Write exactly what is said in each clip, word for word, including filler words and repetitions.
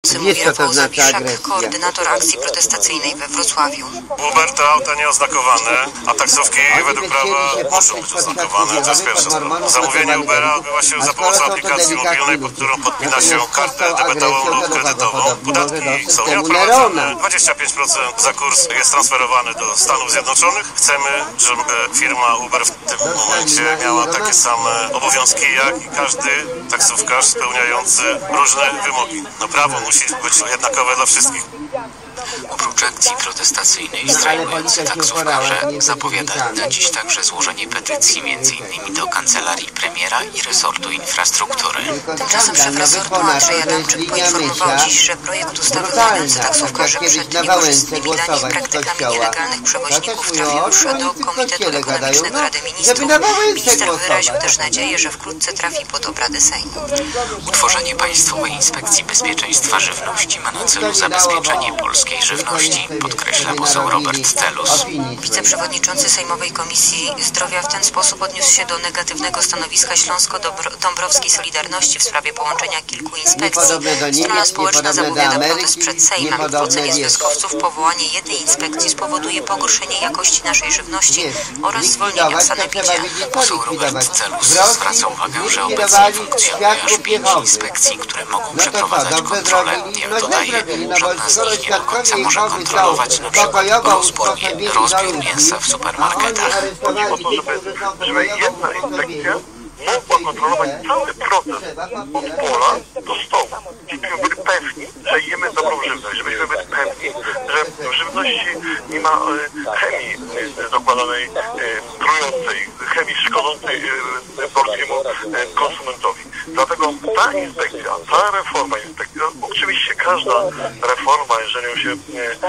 nocy, mówi Rafał Zawiszak, koordynator akcji protestacyjnej we Wrocławiu. Uber to auta nieoznakowane, a taksówki według prawa muszą być oznakowane. To jest pierwsza sprawa. Zamówienie Ubera odbywa się za pomocą aplikacji mobilnej, pod którą podpina się kartę debetową lub kredytową. Podatki są nieodprowadzane. dwadzieścia pięć procent za kurs jest transferowany do Stanów Zjednoczonych. Chcemy, żeby firma Uber w tym momencie miała takie same obowiązki jak i każdy taksówkarz spełniający różne wymogi. No prawo musi być jednakowe dla wszystkich. Oprócz akcji protestacyjnej strajkujący taksówkarze zapowiadają na dziś także złożenie petycji między innymi do Kancelarii Premiera i Resortu Infrastruktury. Tymczasem szef resortu Andrzej Adamczyk poinformował dziś, że projekt ustawy chroniący taksówkarzy przed niekorzystnymi dla nich praktykami nielegalnych przewoźników trafił już do Komitetu Ekonomicznego Rady Ministrów. Minister wyraził też nadzieję, że wkrótce trafi pod obrady Sejmu. Utworzenie Państwowej Inspekcji Bezpieczeństwa Żywności ma na celu zabezpieczenie polskiej żywności, podkreśla poseł Robert Telus. Wiceprzewodniczący Sejmowej Komisji Zdrowia w ten sposób odniósł się do negatywnego stanowiska Śląsko-Dąbrowskiej Solidarności w sprawie połączenia kilku inspekcji. Strona społeczna zapowiada protest przed Sejmem. W ocenie związkowców powołanie jednej inspekcji spowoduje pogorszenie jakości naszej żywności oraz zwolnienia w sanepidzie. Poseł Robert Telus zwraca uwagę, że obecnie funkcjonuje aż pięć inspekcji, które mogą przeprowadzać kontrolę. Jak dodaje, żadna z nich nie do końca może kontrolować na przykład rozbór, rozbiór mięsa w supermarketach. Chodzi o to, żeby, żeby jedna inspekcja mogła kontrolować cały proces od pola do stołu. Żebyśmy byli pewni, że jemy dobrą żywność, żebyśmy byli pewni, że w żywności nie ma chemii dokładanej, trującej, chemii szkodzącej polskiemu konsumentowi. Dlatego ta inspekcja, ta reforma inspekcji, oczywiście każda reforma, jeżeli ją się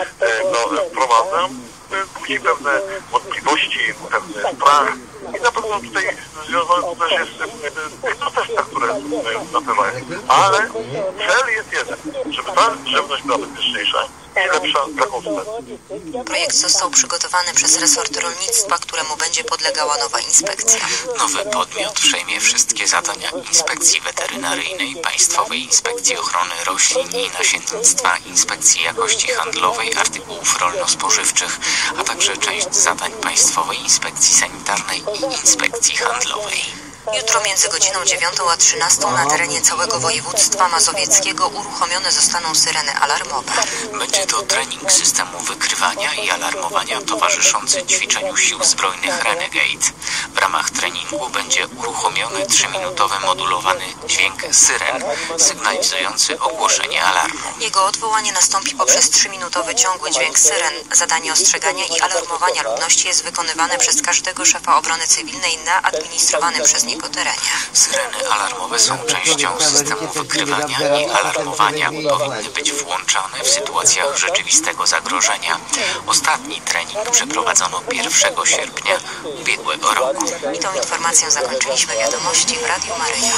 no, wprowadza, budzi pewne wątpliwości, pewny strach i na pewno tutaj związane to też jest w tych protestach, które napływają. Ale cel jest jeden, żeby ta żywność była bezpieczniejsza i lepsza dla konsumentów. Projekt został przygotowany przez resort rolnictwa, któremu będzie podlegała nowa inspekcja. Nowy podmiot przejmie wszystkie zadania Inspekcji Weterynaryjnej, Państwowej Inspekcji Ochrony Roślin i Nasiennictwa, Inspekcji Jakości Handlowej Artykułów Rolno-Spożywczych, a także część zadań Państwowej Inspekcji Sanitarnej i Inspekcji Handlowej. Jutro między godziną dziewiątą a trzynastą na terenie całego województwa mazowieckiego uruchomione zostaną syreny alarmowe. Będzie to trening systemu wykrywania i alarmowania towarzyszący ćwiczeniu Sił Zbrojnych Renegade. W ramach treningu będzie uruchomiony trzyminutowy modulowany dźwięk syren sygnalizujący ogłoszenie alarmu. Jego odwołanie nastąpi poprzez trzyminutowy ciągły dźwięk syren. Zadanie ostrzegania i alarmowania ludności jest wykonywane przez każdego szefa obrony cywilnej na administrowanym przez niego terenie. Syreny alarmowe są częścią systemu wykrywania i alarmowania. Powinny być włączane w sytuacjach rzeczywistego zagrożenia. Ostatni trening przeprowadzono pierwszego sierpnia ubiegłego roku. I tą informacją zakończyliśmy wiadomości w Radiu Maryja.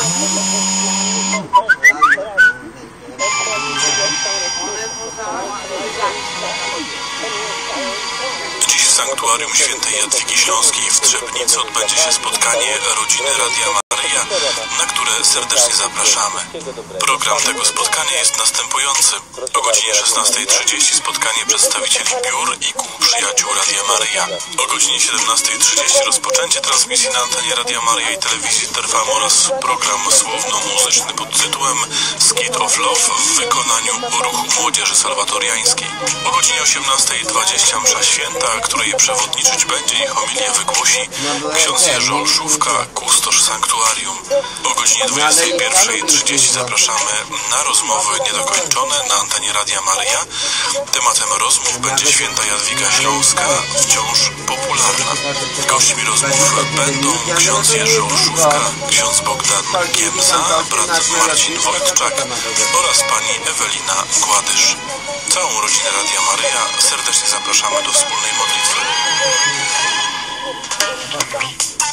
Dziś w Sanktuarium Świętej Jadwigi Śląskiej w Trzebnicy odbędzie się spotkanie rodziny Radia Maryja, na które serdecznie zapraszamy. Program tego spotkania jest następujący. O godzinie szesnastej trzydzieści spotkanie przedstawicieli biur i kół przyjaciół Radia Maryja. O godzinie siedemnastej trzydzieści rozpoczęcie transmisji na antenie Radia Maryja i telewizji Trwam oraz program słowno-muzyczny pod tytułem Skit of Love w wykonaniu ruchu Młodzieży Salwatoriańskiej. O godzinie osiemnastej dwadzieścia msza święta, której przewodniczyć będzie i homilię wygłosi ksiądz Jerzy Olszówka, kustosz sanktuarium. O godzinie dwudziestej pierwszej trzydzieści zapraszamy na rozmowy niedokończone na antenie Radia Maryja. Tematem rozmów będzie Święta Jadwiga Śląska, wciąż popularna. Gośćmi rozmów będą ksiądz Jerzy Olszówka, ksiądz Bogdan Giemza, brat Marcin Wojtczak oraz pani Ewelina Gładysz. Całą rodzinę Radia Maryja serdecznie zapraszamy do wspólnej modlitwy.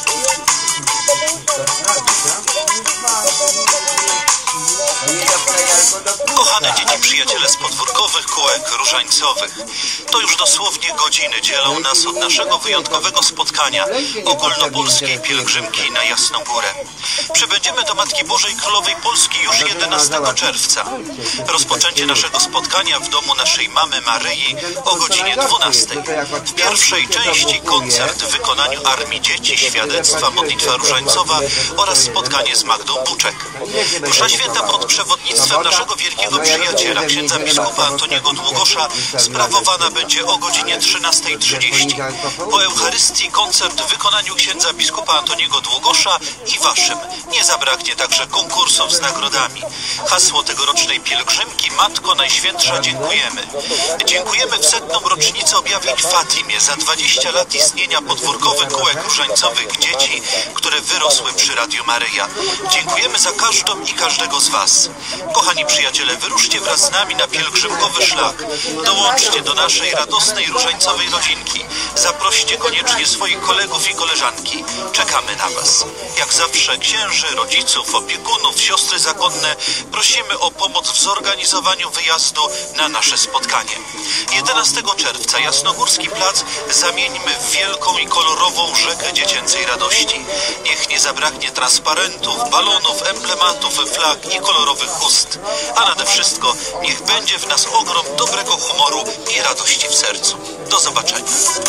Nie Kochane dzieci przyjaciele z podwórkowych kółek różańcowych, to już dosłownie godziny dzielą nas od naszego wyjątkowego spotkania ogólnopolskiej pielgrzymki na Jasną Górę. Przybędziemy do Matki Bożej Królowej Polski już jedenastego czerwca. Rozpoczęcie naszego spotkania w domu naszej mamy Maryi o godzinie dwunastej. W pierwszej części koncert w wykonaniu Armii Dzieci, świadectwa, modlitwa różańcowa oraz spotkanie z Magdą Buczek. Msza święta pod przewodnictwem naszego wielkiego przyjaciela, księdza biskupa Antoniego Długosza, sprawowana będzie o godzinie trzynastej trzydzieści. Po Eucharystii koncert w wykonaniu księdza biskupa Antoniego Długosza i waszym. Nie zabraknie także konkursów z nagrodami. Hasło tegorocznej pielgrzymki: Matko Najświętsza, dziękujemy. Dziękujemy w setną rocznicę objawień w Fatimie za dwadzieścia lat istnienia podwórkowych kółek różańcowych dzieci, które wyrosły przy Radiu Maryja. Dziękujemy za każdą i każdego z was. Kochani przyjaciele, wyruszcie wraz z nami na pielgrzymkowy szlak. Dołączcie do naszej radosnej różańcowej rodzinki. Zaproście koniecznie swoich kolegów i koleżanki. Czekamy na was. Jak zawsze księży, rodziców, opiekunów, siostry zakonne prosimy o pomoc w zorganizowaniu wyjazdu na nasze spotkanie. jedenastego czerwca Jasnogórski Plac zamieńmy w wielką i kolorową rzekę dziecięcej radości. Niech nie zabraknie transparentów, balonów, emblematów, flag i kolorowych chust. A nade wszystko niech będzie w nas ogrom dobrego humoru i radości w sercu. Do zobaczenia.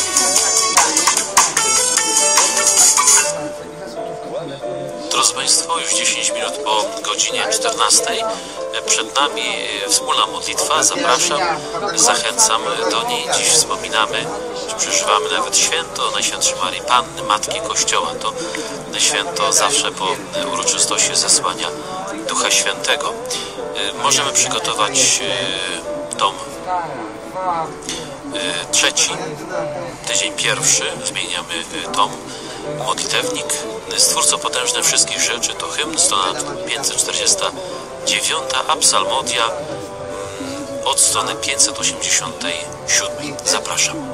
Drodzy Państwo, już dziesięć minut po godzinie czternastej. Przed nami wspólna modlitwa. Zapraszam, zachęcam do niej. Dziś wspominamy, że przeżywamy nawet święto Najświętszej Maryi Panny, Matki Kościoła. To święto zawsze po uroczystości zesłania Ducha Świętego. Możemy przygotować tom trzeci, tydzień pierwszy. Zmieniamy tom. Modlitewnik, Stwórco potężny wszystkich rzeczy, to hymn, strona pięćset czterdziesta dziewiąta, a psalmodia od strony pięćset osiemdziesiątej siódmej. Zapraszam.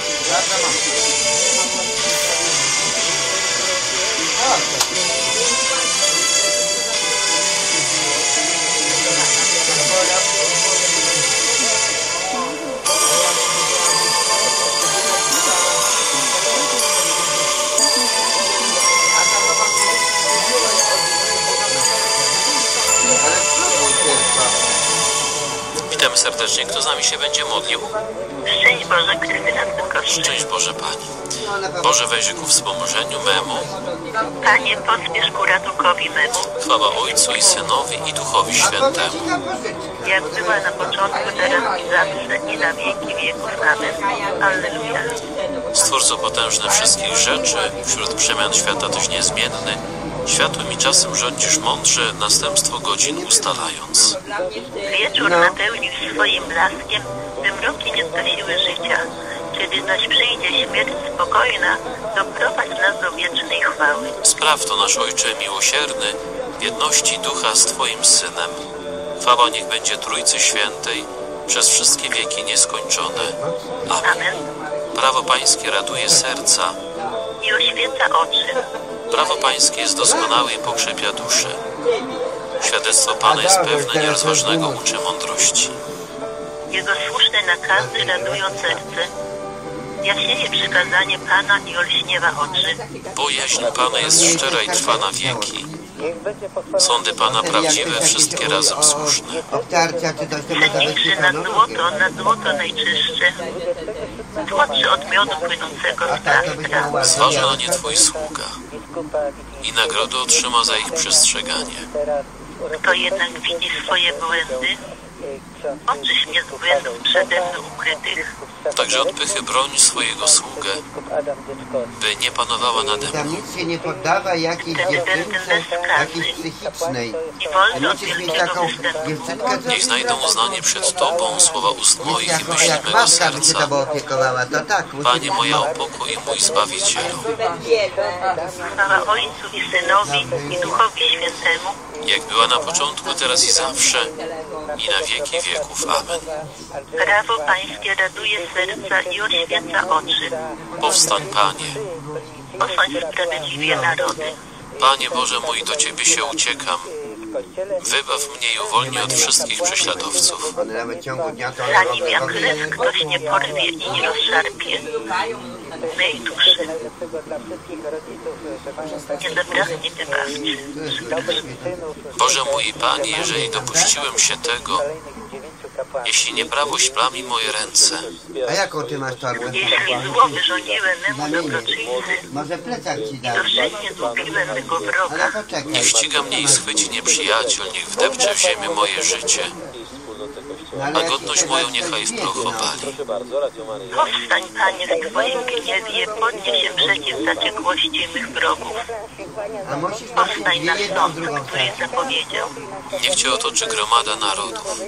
Witamy serdecznie. Kto z nami się będzie modlił? Szczęść Boże, Krystyna Tylko. Szczęść Boże, Pani. Boże, wejrzyj ku wspomożeniu memu. Panie, pospiesz ku ratunkowi memu. Chwała Ojcu i Synowi i Duchowi Świętemu. Jak była na początku, teraz i zawsze, i na wieki wieków. Amen. Alleluja. Stwórco potężny wszystkich rzeczy, wśród przemian świata Tyś niezmienny. Światłym i czasem rządzisz mądrze, następstwo godzin ustalając. Wieczór napełnił swoim blaskiem, by mroki nie zgasiły życia. Kiedy zaś przyjdzie śmierć spokojna, doprowadź nas do wiecznej chwały. Spraw to nasz Ojcze miłosierny, w jedności Ducha z Twoim Synem. Chwała niech będzie Trójcy Świętej, przez wszystkie wieki nieskończone. Amen. Amen. Prawo Pańskie raduje serca I oświeca oczy. Prawo Pańskie jest doskonałe i pokrzepia duszę. Świadectwo Pana jest pewne, nierozważnego uczy mądrości. Jego słuszne nakazy radują serce. Jasieje przykazanie Pana i olśniewa oczy. Bojaźń Pana jest szczera i trwa na wieki. Sądy Pana prawdziwe, wszystkie razem słuszne. Cenniejszy nad złoto, nad złoto najczystsze. Słodszy od miodu płynącego z plastra. Zważy na nie Twój sługa i nagrodę otrzyma za ich przestrzeganie. Kto jednak widzi swoje błędy, oczyś mnie z błędów przede mną ukrytych. Także od pychy broń swojego sługę, by nie panowała nade mną. Nic się nie poddawa jakiejś dziewczynce, jakiejś psychicznej. I wolno od Musisz mieć wielkiego taką występu. dziewczynkę, co Niech znajdą uznanie przed Tobą słowa ust moich i jak, myśli jak mego matka by się serca. Tobą opiekowała, to tak. musi Panie być moja, o mądra. pokój i mój Zbawicielu. Chwała Ojcu i Synowi i Duchowi Świętemu. Jak była na początku, teraz i zawsze, i na wieki wieków. Amen. Prawo Pańskie raduje serca i oświeca oczy. Powstań, Panie. Osądź sprawiedliwie narody. Panie Boże mój, do Ciebie się uciekam. Wybaw mnie i uwolnij od wszystkich prześladowców. Zanim jak les ktoś nie porwie i nie rozszarpie mej duszy, nie zabraknie wybawcy. Boże mój i Panie, jeżeli dopuściłem się tego, jeśli nieprawość plami moje ręce, A jaką ty masz torbę? Jeśli zło wyrządziłem memu dobroczyńcy Może plecak ci i dam? doszczętnie zgubiłem mego wroga, Ale poczekaj. niech ściga mnie i schwyci nieprzyjaciel, niech wdepcze w ziemię moje życie, No, ale a jak godność ci moją teraz niechaj w coś proch wiedzie, no. obali. powstań, Panie, w Twoim gniewie, podnieś się przeciw zaciekłości mych wrogów. A musisz Powstań na mieć jedną, sąd, drugą który klasę. zapowiedział. Niech Cię otoczy gromada narodów,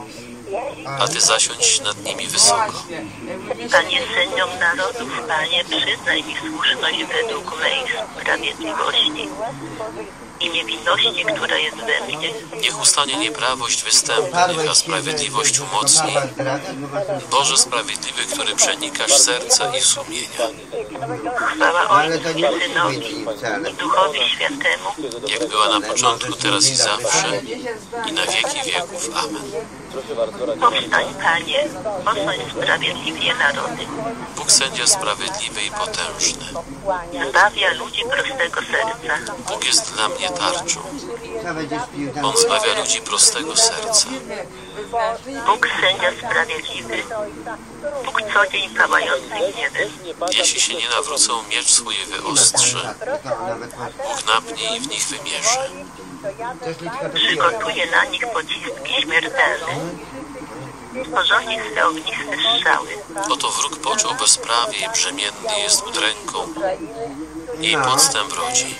a Ty zasiądź nad nimi wysoko. Panie sędziom narodów, Panie, przyznaj mi słuszność według mej sprawiedliwości i niewinności, która jest we mnie. Niech ustanie nieprawość występnie, Parłeś a się, sprawiedliwość że- że umocni. Pawła zdradzasz, bo masz już- Boże sprawiedliwy, który przenikasz serca i sumienia. Chwała No, ale Ojcu to i nie musi Synowi być wcale. i Duchowi Świętemu. Jak była na początku, teraz i zawsze, i na wieki wieków. Amen. Powstań, Panie, osądź sprawiedliwie narody. Bóg sędzia sprawiedliwy i potężny. Zbawia ludzi prostego serca. Bóg jest dla mnie tarczą. Co będziesz pił tam? On zbawia ludzi prostego serca. Bóg sędzia sprawiedliwy. Bóg co dzień pałający gniewem. Jeśli się nie nawrócą, miecz swój wyostrzy. Tylko nawet masz- Bóg napnie i w nich wymierzy. Coś mi tylko to Przygotuje na nich pociski śmiertelne. Sporządzi swe ogniste strzały. Oto wróg począł bezprawie i brzemienny jest udręką. I podstęp rodzi.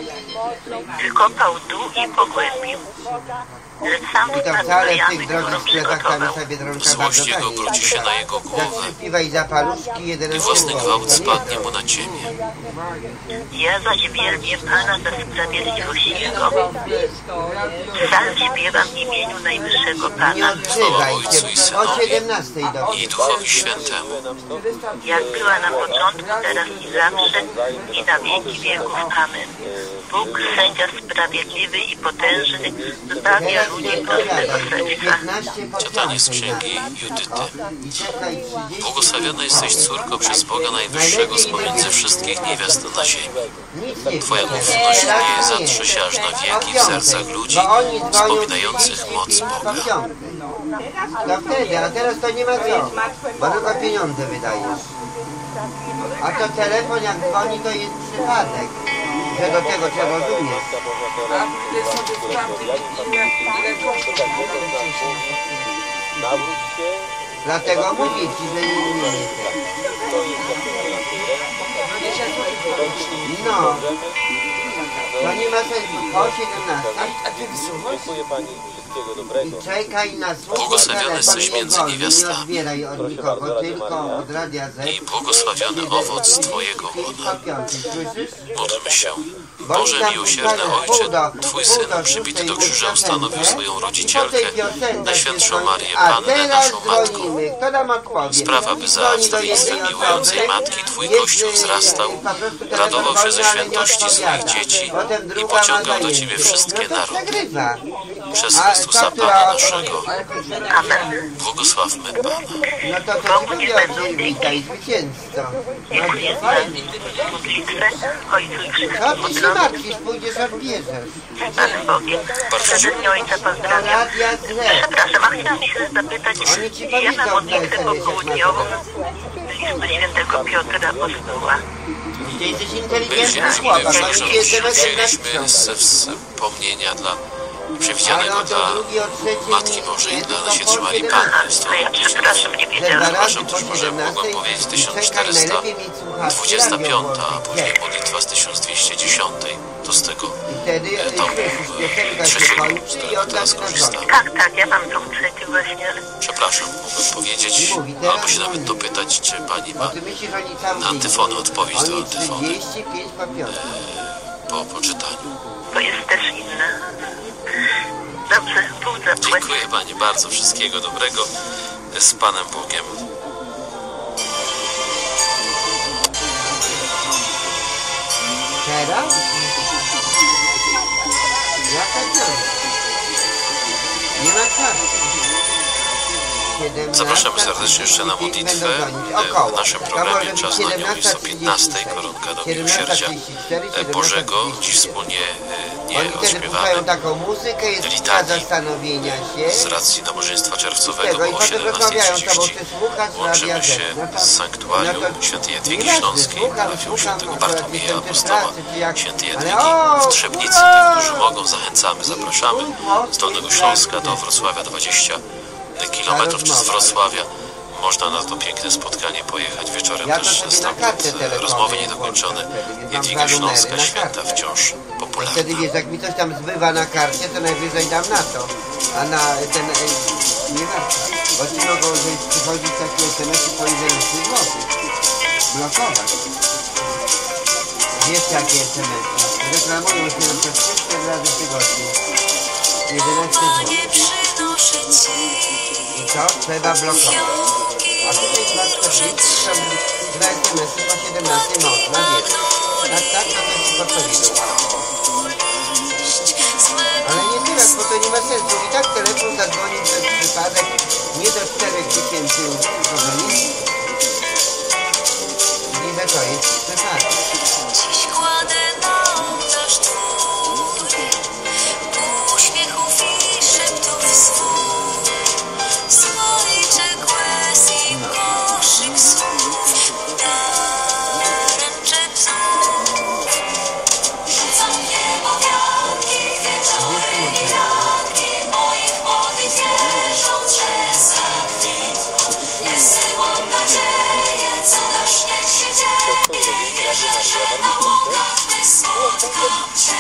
Wykopał dół i pogłębił. Lecz sam I to wpadł do wcale w jamy, tych którą drogich sklepach tam przygotował. sobie drążka bardzo Złość jego taniej. obróci się na jego Za głowę trzy piwa i za paluszki jeden i własny gwałt spadnie mu na ciemię. Ja zaś wielbię Pana za sprawiedliwość Jego. Sam śpiewam w imieniu Najwyższego Nie Pana. odzywaj Ojcu się. i O Synowi siedemnastej do i Duchowi Świętemu. Jak była na początku, teraz i zawsze, i na wieki wieków. Amen. Bóg, sędzia sprawiedliwy i potężny, zbawia Teraz ludzi nie prostego opowiadaj, to serca. piętnaście po Czytanie z piątej księgi dam. Judyty. I czekaj trzydzieści Błogosławiona jesteś, córko, przez Boga Najwyższego z pomiędzy wszystkich niewiast na ziemi. Nic nie Twoja pisze. mówność Teraz nie nie. zatrze się aż na O wieki w piątej, sercach ludzi, bo oni dzwonią wspominających trzydzieści moc pięć po Boga. piątej. To wtedy, a teraz to nie ma co, bo tylko pieniądze wydajesz. A to telefon jak dzwoni, to jest przypadek, że do tego trzeba rozumieć. Dlatego mówię ci, że nie, nie, nie. No. To nie ma sensu. O siedemnastej. I czekaj na słuch. Błogosławiony jesteś między niewiastami. Nie odbieraj od nikogo, tylko od Radia Z. I błogosławiony owoc Twojego łona. Słyszysz? Módlmy się. Boże miłosierny Ojcze, Twój Syn przybity do krzyża ustanowił swoją rodzicielkę, Najświętszą Marię, Pannę, naszą Matką. Sprawa, by za wstawienstwem miłującej Matki Twój Kościół wzrastał, radował się ze świętości swoich dzieci i pociągał do Ciebie wszystkie narody. Przez Chrystusa Pana naszego. Amen. Błogosławmy Pana. No to to Ci mówię, witaj zwycięzco. Dziękuję za modlitwę Ojcu i No wszystkim ty się modlom. martwisz, pójdziesz odbierzesz. Z Panem Bogiem. Serdecznie Ojca Do pozdrawiam. Radia Z. Przepraszam, a chciałam się zapytać, Oni ci ja na powiedzą, modlitwę że popołudniową jesteś listu świętego Piotra Apostoła. Ty jesteś My inteligentny wzięliśmy, chłopak, my oni ci jeszcze wzięliśmy ze wspomnienia dla przewidzianego dla Matki Bożej, dla Najświętszej Marii Panny. A ja przepraszam, nie wiedziałam. Przepraszam, też może mogłem powiedzieć tysiąc czterysta dwudziesta piąta, a później modlitwa z tysiąc dwieście dziesiątej. To z tego e, tomu e, trzeciego, z którego teraz korzystam. Tak, tak, ja mam tą trzecią właśnie, ale Przepraszam, mógłbym powiedzieć, albo się nawet dopytać, czy pani ma Ty myślisz, oni tam na antyfony, odpowiedź do Oni antyfony trzydzieści pięć po piątej. po poczytaniu. to jest też inne. Dobrze, pół zapłać. Dziękuję Pani bardzo, wszystkiego dobrego, z Panem Bogiem. Teraz? Jaka to? Nie ma czasu. Zapraszamy serdecznie jeszcze na modlitwę. W naszym programie Czas na nią jest o piętnastej, koronka do miłosierdzia Bożego. Dziś wspólnie nie odśpiewamy litanii z racji nabożeństwa czerwcowego o siedemnastej trzydzieści. Łączymy się z sanktuarium świętej Jadwigi Śląskiej, parafią świętego Bartłomieja Apostoła, świętej Jadwigi w Trzebnicy. Tych, którzy mogą, zachęcamy, zapraszamy z Dolnego Śląska do Wrocławia dwadzieścia kilometrów, czy z Wrocławia. Można na to piękne spotkanie pojechać. Wieczorem też nastąpią rozmowy niedokończone. Jadwiga Śląska, święta wciąż popularna. Wtedy wiesz, jak mi coś tam zbywa na karcie, to najwyżej dam na to. A na ten... nie warto. Bo ci mogą przychodzić takie es em esy po jedenaście złotych. Blokować. Wiesz jakie es em esy? Reklamują się nam przez trzy cztery razy w tygodniu. jedenaście złotych. I to trzeba blokować. A tutaj dwa czterdzieści są dwa es em esy po siedemnaście można, wiesz. Tak, tak, to jest podpowiedź. Ale nie teraz, bo to nie ma sensu. I tak telefon zadzwoni przez przypadek nie do czterech tysięcy dzwoni. I że to jest przypadek. Dziś kładę na ołtarz twój uśmiechów i szeptów swój, słoiczek łez i koszyk słów, daremczek znów. Rzucam w niebo wiatki, wieczory i ranki, moich modlitw wierząc, że zakwitną. Wysyłam nadzieję, co dasz, niech się dzieje, wierzę, że na łąkach Ty spotkam Cię.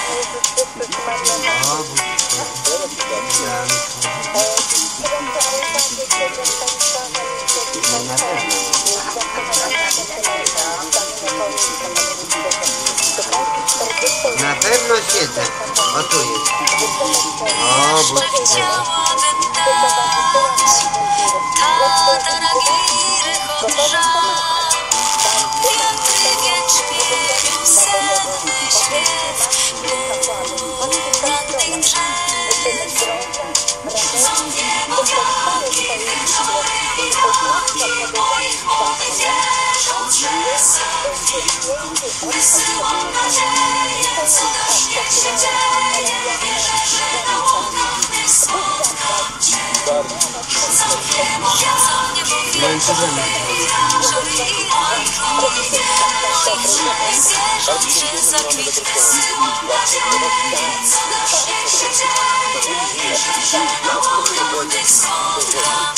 Na pewno siedzę. O tu jest. O, bo... Chciałabym dać tata na giry chorza, wiatry jęczmieniu senny śpiew, rannych drzew. Są niebo wiatki, wieczory i ranki, moich modlitw wierząc, że zakwitną. Wysyłam nadzieję, co dasz, niech się dzieje, wierzę, że na łąkach Ty spotkam Cię. Rzucam w niebo wiatki, wieczory i moich modlitw wierząc, że zakwitną. Wysyłam nadzieję, co dasz, niech się dzieje, wierzę, że na łąkach Ty spotkam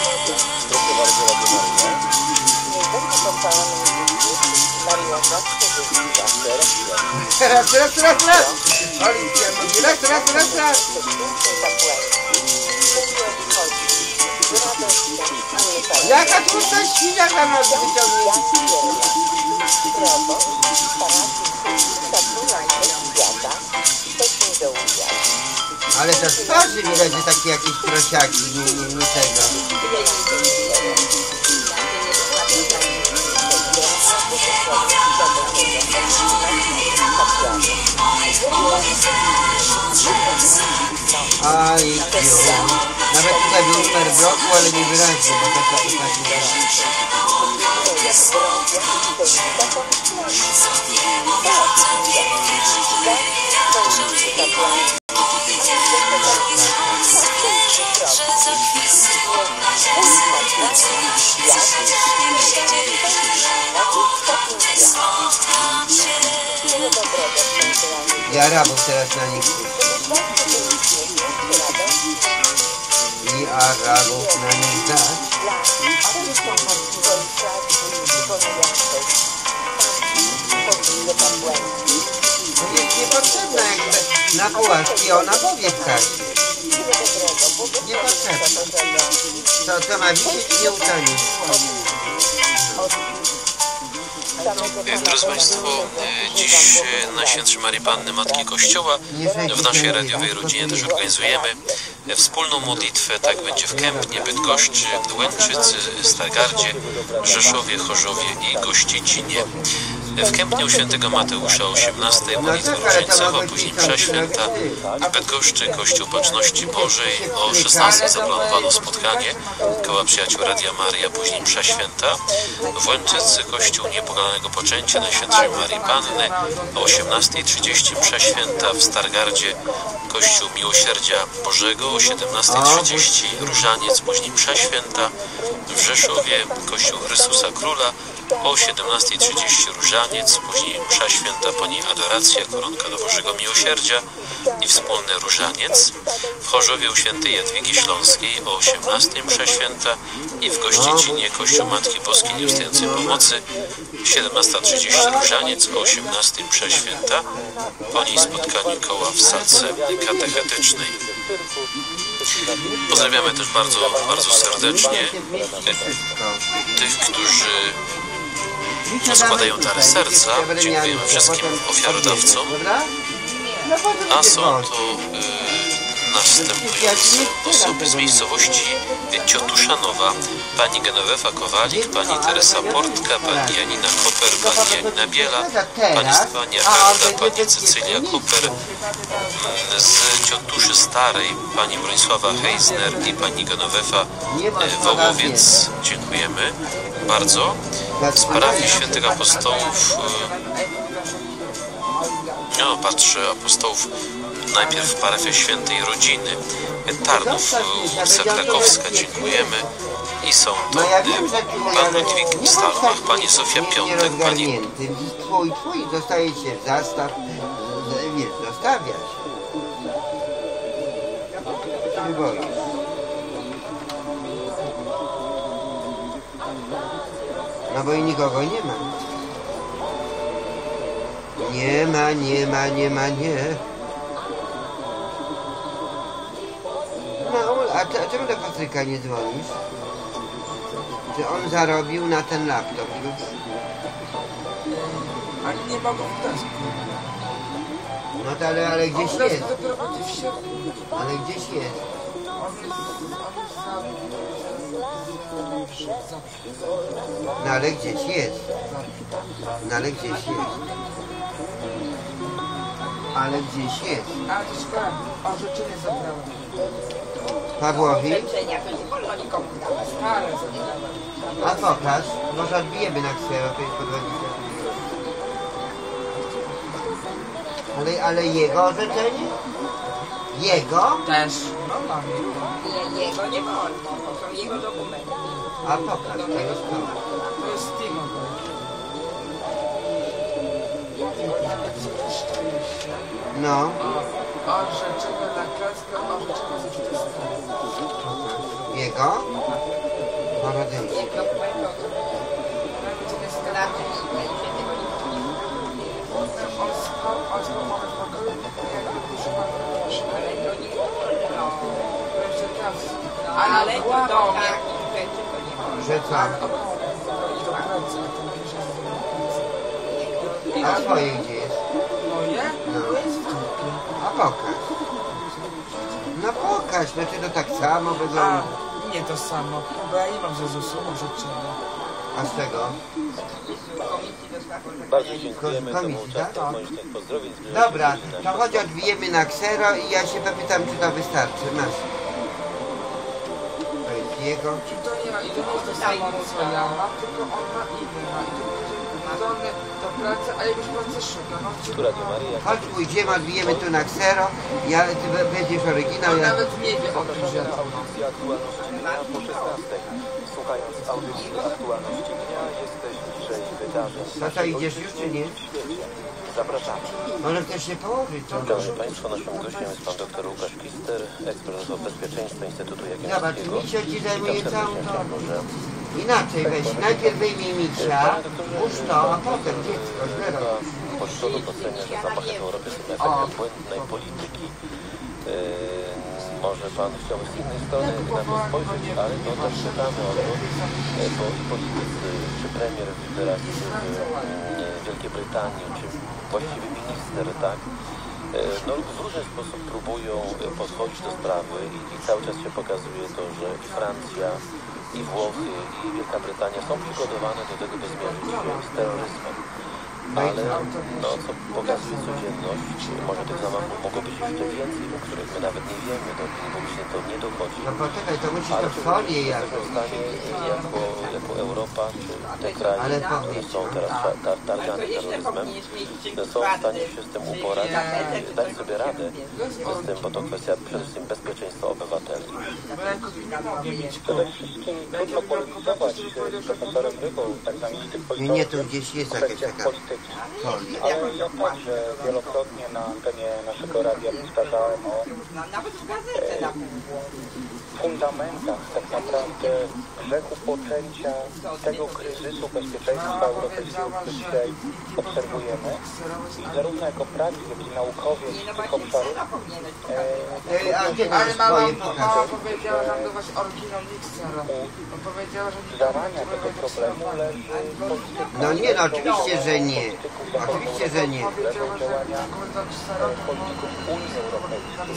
Raz, raz, raz, raz! Oliwia mówi raz, raz, raz, raz! Jaka tłusta świnia tam nas wyciągnie? Ale to z twarzy widać, że takie jakieś prosiaki, nie, nie, nie tego. Aj, jo. Nawet tutaj był numer bloku, ale nie wyraźnie, bo to tak nie wyraźnie. I Arabów teraz na nich. I Arabów na nich dać. To jest niepotrzebna jakby na pułapki, ona powie w karcie. Niepotrzebna. To, to ma wisieć nie utanie. Drodzy Państwo, dziś Najświętszej Marii Panny Matki Kościoła w naszej radiowej rodzinie też organizujemy wspólną modlitwę. Tak będzie w Kępnie, Bydgoszczy, Łęczycy, Stargardzie, Rzeszowie, Chorzowie i Gościecinie. W Kępnie u świętego Mateusza o osiemnastej modlitwa różańcowa, później msza święta. W Bydgoszczy Kościół Baczności Bożej o szesnastej zaplanowano spotkanie Koła Przyjaciół Radia Maryja, później msza święta. W Łęczycy Kościół Niepokalanego Poczęcia Najświętszej Marii Panny o osiemnastej trzydzieści msza święta. W Stargardzie Kościół Miłosierdzia Bożego o siedemnastej trzydzieści różaniec, później msza święta. W Rzeszowie Kościół Chrystusa Króla o siedemnastej trzydzieści różaniec, później msza święta po niej adoracja, koronka do Bożego Miłosierdzia i wspólny różaniec. W Chorzowie u świętej Jadwigi Śląskiej o osiemnastej msza święta i w Gościecinie Kościół Matki Boskiej Nieustającej Pomocy siedemnasta trzydzieści różaniec, o osiemnastej msza święta, po niej spotkanie koła w salce katechetycznej. Pozdrawiamy też bardzo, bardzo serdecznie tych, którzy składają dary serca. Dziękujemy wszystkim ofiarodawcom, a są to y, następujące osoby z miejscowości Ciotuszanowa: pani Genowefa Kowalik, pani Teresa Portka, pani Janina Koper, pani Janina Biela, pani Stefania Herda, pani Cecylia Koper, z Ciotuszy Starej pani Bronisława Heisner i pani Genowefa Wołowiec. Dziękujemy bardzo. Z parafii Świętych Apostołów, no patrzę, apostołów, najpierw parafia Świętej Rodziny Tarnów, ulica Krakowska, dziękujemy. I są to pan Ludwik Stalmach, pani Zofia Piątek, pani... Twój, twój, dostaje się w zastaw, wiesz, zostawiasz. Nie boisz. No bo i nikogo nie ma. Nie ma, nie ma, nie ma, nie. No, a, a czemu do Patryka nie dzwonisz? Czy on zarobił na ten laptop już? Ale nie mogą wdać. No to ale, ale gdzieś jest. Ale gdzieś jest. No ale gdzieś jest. No ale gdzieś jest. Ale gdzieś jest. Ale to szkoda, orzeczenie zabrałem. Pawłowi? Stare zabrałem. A pokaż, może odbijemy na ksero, to jest po dwadzieścia. Ale, ale jego orzeczenie? Jego? Też. No mam. Nie, jego nie wolno, to są jego dokumenty. A pokaż, to jest to. To jest Timo. No. Orzeczenie na klatkę, orzeczenie za czterysta. Jego? Narodzeństwo. Ale to do takich rzeczy to nie ma. Że co? A twoje gdzie jest? Moje? No. A pokaż. No pokaż, no czy to tak samo będą... A, nie to samo. Bo ja nie mam z Jezusu orzeczenia. A z tego? Bardzo dziękujemy temu Komisji, tak? uczestnikom pozdrowień. Dobra, to chodź odbijemy na ksero i ja się popytam, czy to wystarczy. Masz. To jest jego. I to nie ma, i to nie jest to samo, co ja mam, tylko on ma inne. Ma. I to będzie zdolny do pracy, a jakąś pracę szuka. No, Radio Maryja. Chodź, pójdziemy, odbijemy tu na ksero. Ja, ty będziesz oryginał. On Ja... nawet nie wie o tym, że Audycja aktualności dnia po szesnastej. Słuchając audycji aktualności dnia jesteś bliżej wydarzeń. No to idziesz już, czy nie? Zapraszamy. Może chcesz się położyć? Szanowni Państwo, naszym gościem jest pan dr Łukasz Kister, ekspert do bezpieczeństwa Instytutu Zobacz, Jagiellońskiego. Misio ci zajmuje Witam całą serdecznie, książę. Inaczej weź, najpierw wyjmij Misia, puść to, a potem dziecko, źle robisz. Pocztodu ocenia, że zapachy w Europie są efektem błędnej polityki. Yy, może pan chciałby z innej strony na to spojrzeć, ale to też czytamy o tym, bo i politycy, czy premier wybieraczy w Wielkiej Brytanii, czy właściwie minister, tak? No, w różny sposób próbują podchodzić do sprawy i, i cały czas się pokazuje to, że i Francja, i Włochy, i Wielka Brytania są przygotowane do tego, by zmierzyć się z terroryzmem. ale no, co pokazuje codzienność, może tych zamachów mogło być jeszcze więcej, o których my nawet nie wiemy, do opinii publicznej to nie dochodzi. No poczekaj, to musisz ale to folię jesteśmy jakoś. w stanie jako, jako Europa, czy te kraje, Ale po- które są teraz tar- targane terroryzmem, są w stanie się z tym uporać, dać sobie radę z tym, bo to kwestia przede wszystkim bezpieczeństwa obywateli. Przede wszystkim trudno polemizować z profesorem Rybą, tak na listy Nie, nie, tu gdzieś jest jakaś taka polityki. folia. Ale ja także wielokrotnie na antenie naszego radia powtarzałem o e, fundamentach tak naprawdę grzechu poczęcia tego kryzysu bezpieczeństwa europejskiego, który dzisiaj obserwujemy. I zarówno jako praktyk, jak i naukowiec z tych obszarów Ej, a gdzie to Ale jest mama, twoje? mama Pokaż. powiedziała, że dawać oryginał miksera. Powiedziała, że nie zarania tego problemu leży polityka. No nie, no oczywiście, że nie. Oczywiście, że nie. działania polityków Unii Europejskiej.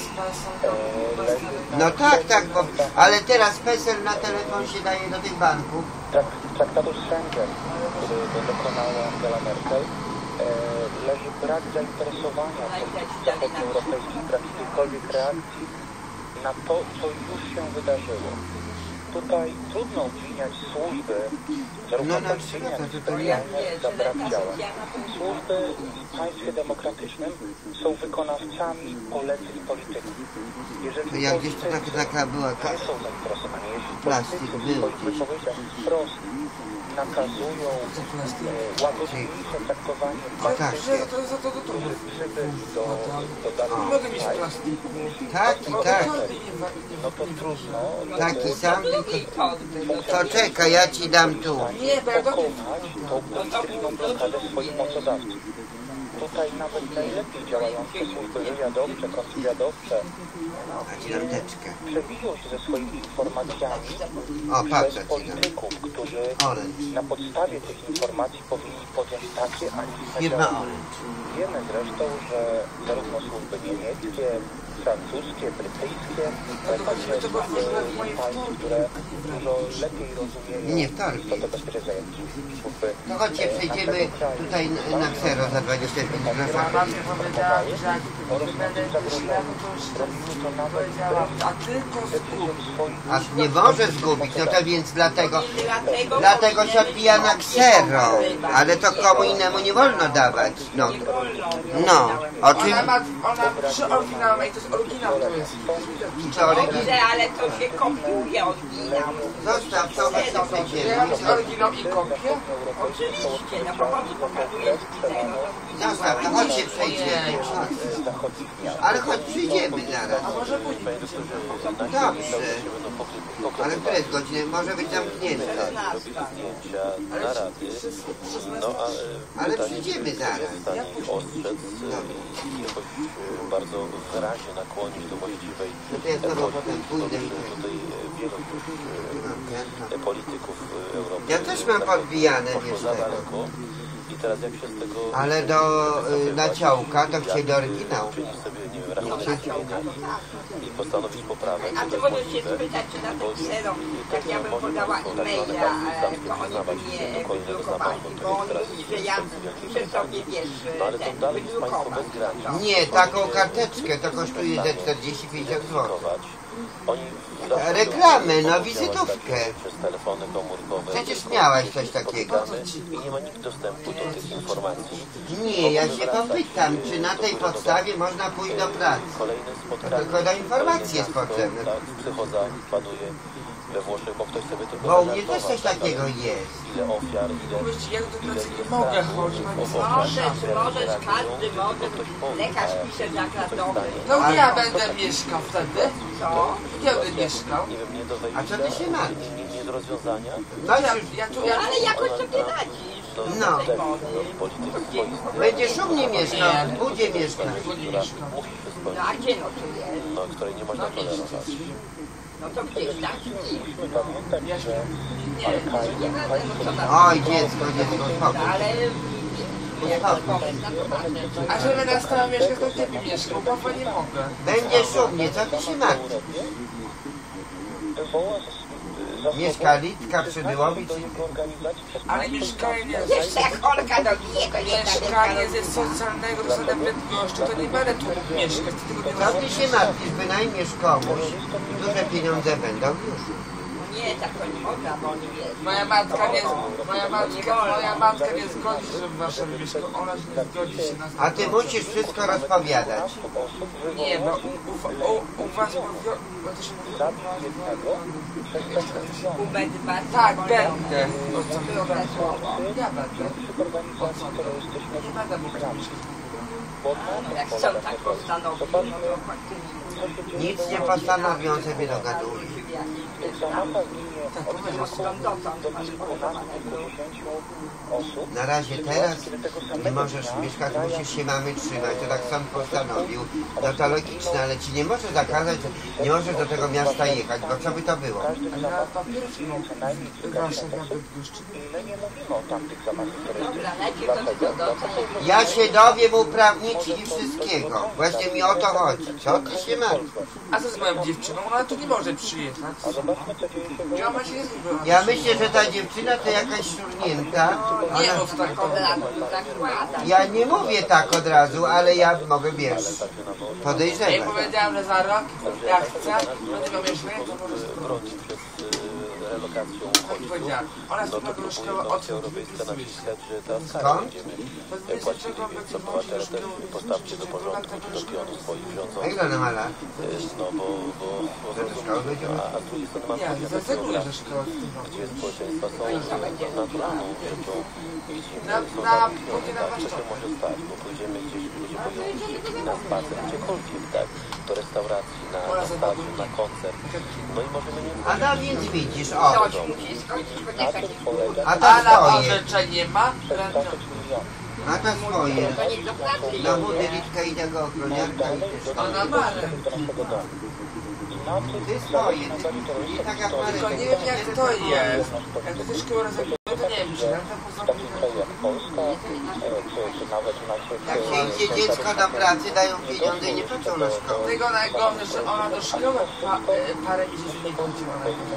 No tak, tak, bo, ale teraz PESEL na telefon się daje do tych banków. W traktatu Schengen, który dokonała Angela Merkel, e, leży brak zainteresowania polityki zachodnioeuropejskich, brak jakiejkolwiek reakcji na to, co już się wydarzyło. Tutaj trudno obwiniać służby, zarówno No, no, policyjne, jak i to to nie. specjalne, za brak działań. Służby w państwie demokratycznym są wykonawcami poleceń polityków. Jeżeli To jak gdzieś to taka, taka była nie ka- są zainteresowani, jeżeli plastik politycy w był swoich gdzieś. wypowiedziach wprost nakazują e, łagodniejsze traktowanie O tak. polityków, to za to do trudu. którzy przybyli do, do danej Mogę mieć kraju, plastiku. Taki, tak. no to trudno Taki e, sam, tylko... To czekaj, ja ci dam tu. Nie, bo ja go... pokonać tą polityczną blokadę swoich mocodawców. Tutaj nawet najlepiej działające służby wywiadowcze, kontrwywiadowcze A ci dam teczkę. przebiją się ze swoimi informacjami O, patrz, przez ci dam. polityków, którzy Orange. na podstawie tych informacji powinni podjąć takie, a nie inne Firma działania. Orange. Wiemy zresztą, że zarówno służby niemieckie, francuskie, brytyjskie, ale także z państw, które dużo lepiej rozumieją, Nie, w torbie. co to bezpieczeństwo jest służby. To chodźcie, przejdziemy tutaj na, na ksero za dwadzieścia pięć groszy. Mamie powiedziała, że jak nie będę myślał, to już powiedziałam, a tylko zgub. A nie może zgubić, no to więc dlatego, dlatego się odbija na ksero. Ale to komu innemu nie wolno dawać. No, no, o czym... Ona ma, ona przy oryginale, i to jest oryginał, to jest. Co, oryginał? Dobrze, ale to się kopiuje oryginał. Zostaw, to chodźcie, Ja przejdziemy. mam oryginał i kopię. Oczywiście, no bo pani pokazuje widzenia. Zostaw, to chodźcie, przejdziemy. Ale chodź, przyjdziemy zaraz. A może później. Dobrze. Ale to jest godzina, może być zamknięte. Zdjęcia, narady, no a Ale pytanie, przyjdziemy czy zaraz. jest w stanie ich ostrzec i jakoś e, bardzo wyraźnie nakłonić do właściwej No to ja znowu polityki, potem bo pójdę. też tutaj e, wielu e, polityków e, Europy Ja też mam podbijane, poszło wiesz za tego. daleko i teraz jak się z tego... Ale do y, naciołka to chcieli oryginał. Czynić sobie, nie wiem, rachunek sumienia i postanowić poprawę, A czy to to jest możesz się możliwe, spytać, czy na bo to ksero, to jak ja bym może podała państwo tak zwane e-maila, państwo e, to oni przyznawać by się mnie do kolejnego wydrukowali, zamachu, bo to oni teraz mówili, że ja muszę sobie, wiesz, no ale to ten, dalej jest państwo wydrukować. bezgraniczne. Nie, taką karteczkę to kosztuje ze czterdzieści pięćdziesiąt złotych. Oni zawsze Reklamy, no mogą wizytówkę. działać przez telefony komórkowe. Przecież miałaś coś takiego. I nie ma nikt dostępu do tych informacji. Nie, ja się popytam, czy na tej podstawie można pójść do pracy. Kolejne spotkanie. Tylko do informacji jest kolejne potrzebne. miasto, tak, psychoza panuje we Włoszech, bo ktoś sobie tylko Bo u mnie też zażartował, coś takiego jest. Ile ofiar, ile... Mówić, jak do ile pracy ile nie mogę strachu, chodzić, mam bo nic Włoch- Możesz, ile możesz, reagują, każdy może. to ktoś powie, Lekarz a pisze jak zakaz coś domu. stanie, No Ale- gdzie ja będę mieszkał wtedy? Co? Gdzie będę mieszkał? nie wiem, nie do A co wejścia, ty się martwisz? nie, nie, nie do rozwiązania. No Ja, już, ja tu, ja Ale jakoś sobie radzisz. To No. też no, polityk swoisty, będzie szumnie mieszkał, w budzie mieszkać. która musi się No skończyć, a gdzie no tu jest? no, której nie można tolerować. No to gdzieś tak? Musimy pamiętać, że Nie wiadomo co tam. Oj, dziecko, dziecko, spokój. Ale jakiś pomysł na to masz. a że będę stała mieszkać, to gdzie bym mieszkał? Bo nie mogę. Będzie szumnie, co ty się martwisz? wywoła Mieszka Litka, Przybyłowicz. Ale mieszkanie... Jeszcze jak Olga dobije, to nie Mieszkanie ze socjalnego rozsada Bydgoszczy, to nie będę tu mieszkać. Co ty się martwisz? Wynajmiesz komuś, duże pieniądze będą już. Nie, tak to nie można, bo oni wiedzą. Moja matka nie, moja matka, moja matka nie zgodzi się w waszym mieszkaniu. Ona się nie zgodzi się na A ty musisz wszystko rozpowiadać. Nie, bo u, u, u was mówią... Bo to się mówi... Tak, będę. O co mi dobra słowo? Ja będę. O co to? Nie będę mógł mieszkać. Jak chcą tak postanowić, no to faktycznie. Nic nie postanowią, sobie dogadują. Na razie teraz nie możesz mieszkać, musisz się mamy trzymać, to tak sąd postanowił. No to logiczne, ale ci nie może zakazać, że nie możesz do tego miasta jechać, bo co by to było? Ja się dowiem u prawniczki wszystkiego. Właśnie mi o to chodzi. Co ty się martwisz? A co z moją dziewczyną? Ona tu nie może przyjechać. Ja, ona się nie zgubiła. Ja myślę, że ta dziewczyna to jakaś szurnięta. Nie Ona... mów tak od razu. Ja nie mówię tak od razu, ale ja mogę, wiesz, Ja podejrzewać. jej powiedziałem, że za rok, jak chcę, będę miał mieszkanie, to może spróbować. Tak powiedziałem. Ona jest tego szkoły od Skąd? Postawcie do porządku, do pionu swoich A wiązących. ile ona ma lat? No bo, bo, bo Do szkoły będzie? a tu jest to Nie, zrezygnuję ze szkoły w tym roku. gdzie społeczeństwa są naturalną rzeczą i Na, są na, tak, pójdzie na tak, co się warsztat. może stać, bo pójdziemy gdzieś, ludzie boją się na spacer, gdziekolwiek, tak, do restauracji, na, na stadion, na koncert, no i możemy nie A no więc widzisz, o. Ktoś musi skończyć, bo nie taki A to Ale swoje. orzeczenie ma? A to swoje. to nie do pracy. No budy Litka i tego ochroniarka i też. Ona ma, ale... Ty swoje. I tak jak Marek. Tylko nie wiem jak to jest. Jak to szkoły rozegnują, to nie wiem, czy ja to Jak się idzie dziecko do pracy, dają pieniądze i nie płacą na szkołę. Tego najgorsze, że ona do szkoły pa, e, parę miesięcy nie chodziła.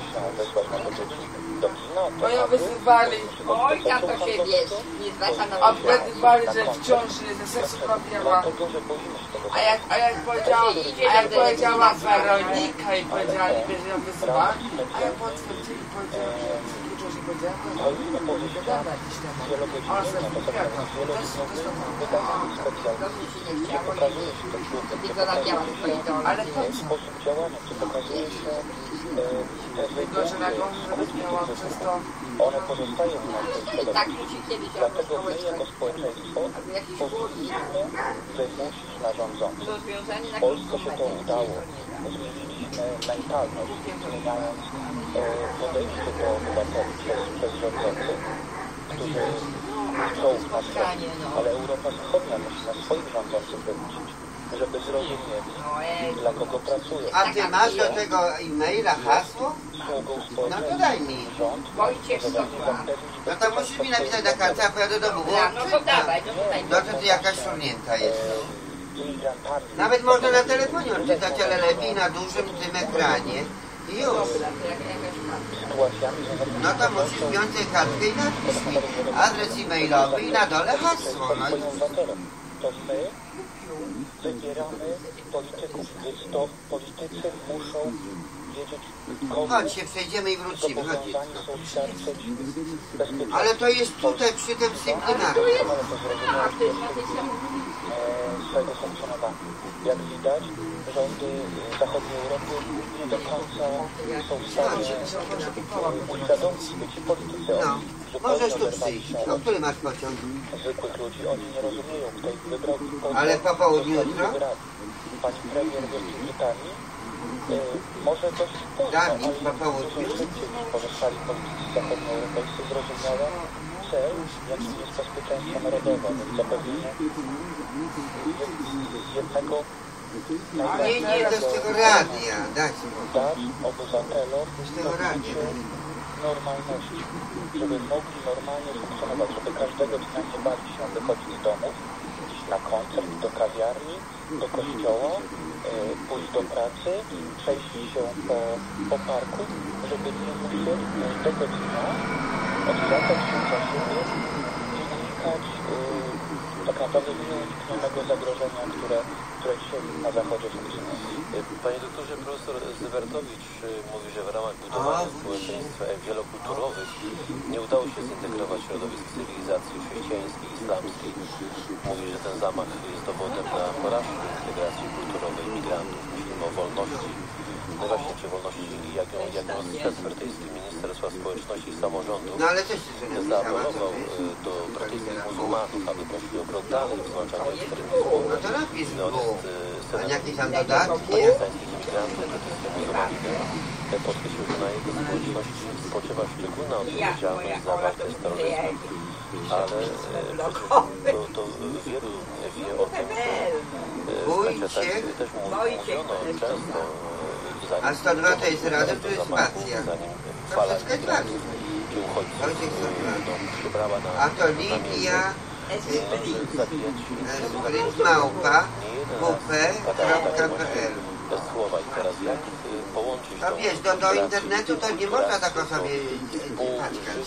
Bo ją wyzywali, Oj, tam to się wiesz, nie zwraca na to. obgadywali, że w ciąży jest, że seksu prawiła. A jak, a jak powiedziała, a jak powiedziała Weronika i powiedziała, że ją wyzywała, a jak potwierdzili, powiedziała, że uczą się powiedziała, to nie wygadała jakiś temat. Ona sobie wypiaka. To jest to jest To mi się nie chciało, nie zarabiała swoje domy. Ale po co? Tylko, że na górze miała przez to... One pozostają w naszej Ale tak musi kiedyś albo Dlatego my społeczność, jako społeczeństwo albo jakiś powinniśmy wymusić na rządzących. rozwiązanie na Polsce się to udało. Zmieniliśmy mentalność, zmieniając e, podejście do obywateli przez, przez rządzących, którzy chcą nas robić. Ale Europa Wschodnia musi na swoich rządzących wymusić, żeby zrozumieli, dla kogo pracują. A ty masz do tego e-maila hasło? No to daj mi. Wojciech Stopła. No to musisz mi napisać na kartę, a pojadę do domu. No to dawaj, no to daj. No to ty jakaś szurnięta jest. Nawet można na telefonie odczytać, ale lepiej na dużym tym ekranie. I już. No to musisz wziąć tę kartkę i napisz mi adres e-mailowy i na dole hasło. No i... To my wybieramy polityków. To politycy muszą wiedzieć, kogo Chodź się przejdziemy i wrócimy. Chodź. zobowiązani są świadczyć bezpieczeństwo. Ale to jest tutaj przy tym symptomacie. Z tego funkcjonowania. Jak widać, rządy zachodniej Europy nie do końca są w stanie uświadomić by ci politycy, No, że możesz tu powinno przyjść. oderwać się O który masz pociąg? od zwykłych ludzi. Oni nie rozumieją. Ktoś wybrał Ale po południu jutro? Pani premier Wielkiej Brytanii y, może dość późno, Dawid, ale po południu? dużo szybciej niż pozostali politycy zachodnioeuropejscy zrozumiała cel, jakim jest bezpieczeństwo narodowe, więc zapewnienie jednego Nie, nie, to z tego radia. Daj spokój. dać obywatelom Z tego radia. normalności, żeby mogli normalnie funkcjonować, żeby każdego dnia nie bali się wychodzić z domu, iść na koncert, do kawiarni, do kościoła, pójść do pracy, przejść się po, po parku, żeby nie musieli tego dnia odwracać się za siebie i unikać tak naprawdę nieuniknionego zagrożenia, które, które dzisiaj na zachodzie funkcjonuje. Panie doktorze, profesor Zywertowicz mówi, że w ramach budowania społeczeństw wielokulturowych nie udało się zintegrować środowisk cywilizacji chrześcijańskiej, islamskiej. Mówi, że ten zamach jest dowodem na porażkę integracji kulturowej migrantów. Myślimy o wolności. No właśnie, czy wolności, jak ją, jak ją brytyjski Ministerstwa Społeczności i Samorządu no, ale też zaapelował do brytyjskich muzułmanów, aby poszli o krok dalej w zwalczaniu ekstremizmu. No to napis No, był. jest A jakieś tam dodatki? pakistańskich imigrantów, brytyjskie muzułmaniny podkreślił, że na jego społeczności spoczywa szczególna odpowiedzialność za walkę z terroryzmem. Ale to, to wielu wie o tym, że znaczy, tak też mówiono często, a sto dwa to jest razem, to jest spacja. To wszystko jest razem. Wojciech przybrała na a to Lidia Sprint Małpa w p kropka p l. Bez słowa i teraz jak połączyć a wiesz, do, do internetu to nie można tak o sobie paczkać.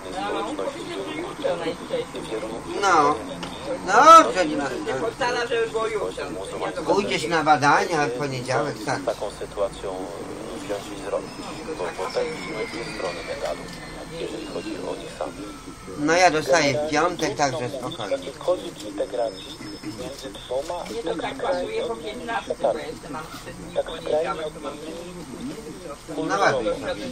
No, no, że nie ma. Pójdziesz na badania w poniedziałek, tak. Taką sytuacją wziąć i zrobić, bo, bo tak widzimy dwie strony medalu, jeżeli chodzi o nich samych. No ja dostaję w piątek, także spokojnie. Jakiejkolwiek integracji między dwoma mnie to tak pasuje po piętnaście, bo jestem mam tak skrajnie no ładnie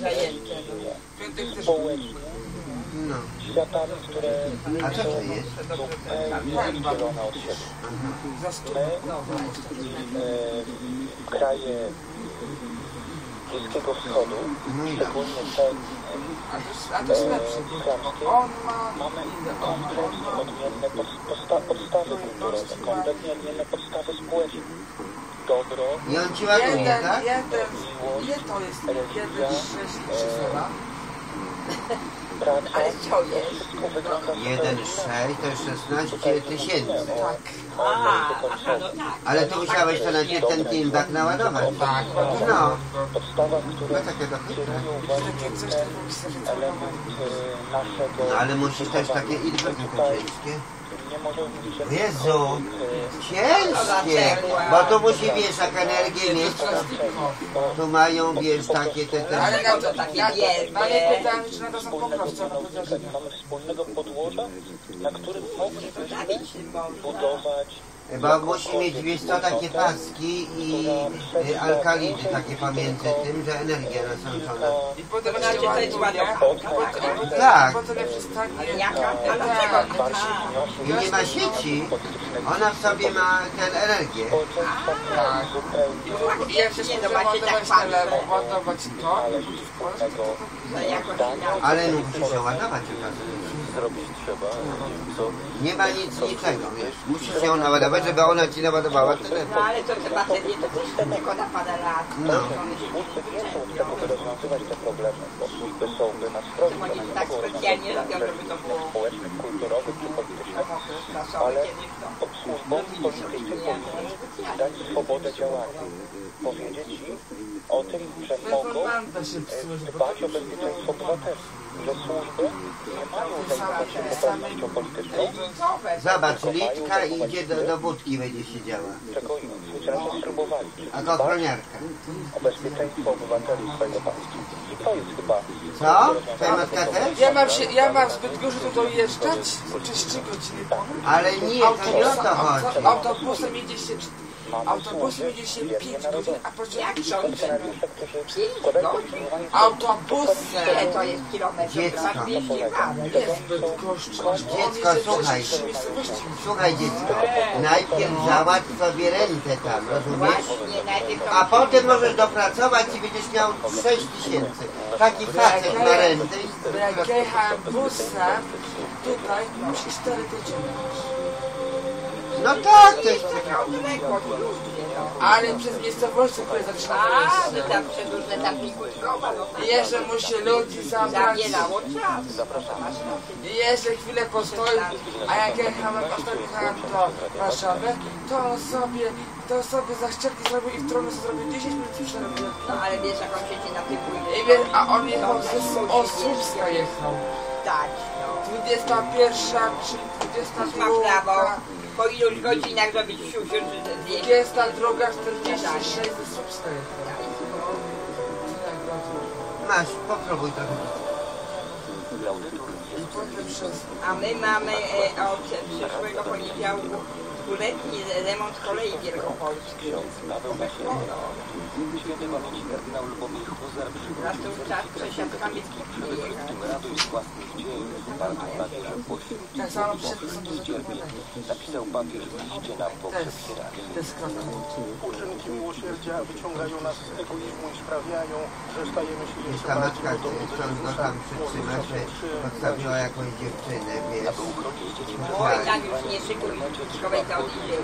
no. światami, które a co to jest? zupełnie oddzielone od siebie. My, e, kraje Bliskiego Wschodu, szczególnie te krajskie, mamy kompletnie odmienne podsta podstawy kulturowe, kompletnie odmienne podstawy społeczne. Dobro, i on ci ładuje, tak? Ile to jest? Jeden, sześć, trzy, zero? praca, wszystko wygląda jeden sześć to jest szesnaście tysięcy. Tak. Ale to musiałeś to na ten teamback naładować. Tak. No. podstawa, które No takie dochwytne. Takie coś takiego element naszego... No ale musisz też takie idły ciężkie. Nie może mówić, że... Jezu, ciężkie, bo tu musi, wiesz, jak energię mieć, tu mają, wiesz, takie te... te... Ale na to takie wielkie. Ale pytałem, czy na to są po prostu. Mamy wspólnego podłoża, na którym moglibyśmy budować... Bo musi mieć, wiesz co, takie paski i y, alkalidy takie pomiędzy tym, że energia nasączona. I potem się ładuje. Tak. Potem jak przestanie... I nie ma sieci, ona w sobie ma tę energię. Tak. I jak się skończy ładować tyle, ładować to, ale no musi się ładować okazuje. Zrobić trzeba, co... Nie ma nic, niczego, wiesz. Musisz ją naładować, żeby ona ci naładowała telefon. No ale to trzeba wtedy to też tylko na parę lat. No. Służby nie są od tego, by rozwiązywać te problemy, bo służby są by nas chronić, Oni tak specjalnie robią, żeby to było społecznych, kulturowych czy politycznych, ale pod służbą politycznych powinni dać swobodę działania. Powiedzieć im o tym, że mogą dbać o bezpieczeństwo obywateli, że służby nie mają zajmować się poprawnością polityczną. Zobacz, Litka idzie do, do budki, będzie siedziała. Czego im raczej spróbowali. A to ochroniarka. O bezpieczeństwo obywateli swojego państwa. I to jest chyba... Co? Twoja matka też? Ja mam, się, ja mam zbyt dużo tu dojeżdżać przez trzy godziny. Ale nie, to nie o to chodzi. Autobusem jedzie się... Autobusem jedzie się pięć godzin, a pociągiem autobusem. To jest kilometr. Dziecko. Jest zbyt goszczo. Dziecko, słuchaj. Słuchaj, dziecko. Najpierw załatw sobie rentę tam, rozumiesz? A potem możesz dopracować i będziesz miał sześć tysięcy. Taki facet na rentę. Jak jechałem busem, tutaj musisz cztery godziny. No tak, to jest... Ale przez miejscowości, które zaczynają A, jeszcze. że tam przedłużne tam pikuśkowa, no I jeszcze musi ludzi zabrać. zabierało czas. I jeszcze chwilę postoi, a jak jechałem, ostatnio jechałem do Warszawy, to on sobie, to sobie zaszczepki zrobił i w tronu zrobił dziesięć minut przerwy. No ale wiesz, jak on siedzi na tym I wiesz, a on jechał ze Osłupska jechał. Tak, no. dwudziesta pierwsza czy dwudziesta Ma prawo druga. po iluś godzinach zrobić siusiu, czy zdjęcie. dwudziesta druga czterdzieści sześć ze Słupska jechał. Masz, popróbuj trochę. A my mamy e, od przyszłego poniedziałku dwuletni remont kolei wielkopolskiej. Raz to już czas przesiadka miejskich przyjechał. Tak samo przed Napisał papież w liście nam po przesieraniu. Uczynki miłosierdzia wyciągają nas z egoizmu i sprawiają, że stajemy się Wiesz, jeszcze ta bardziej matka, chcąc go tam przytrzymać, że podstawiła jakąś dziewczynę, wiesz. Oj, tak już nie szykuj, szkołej to oddzielnie.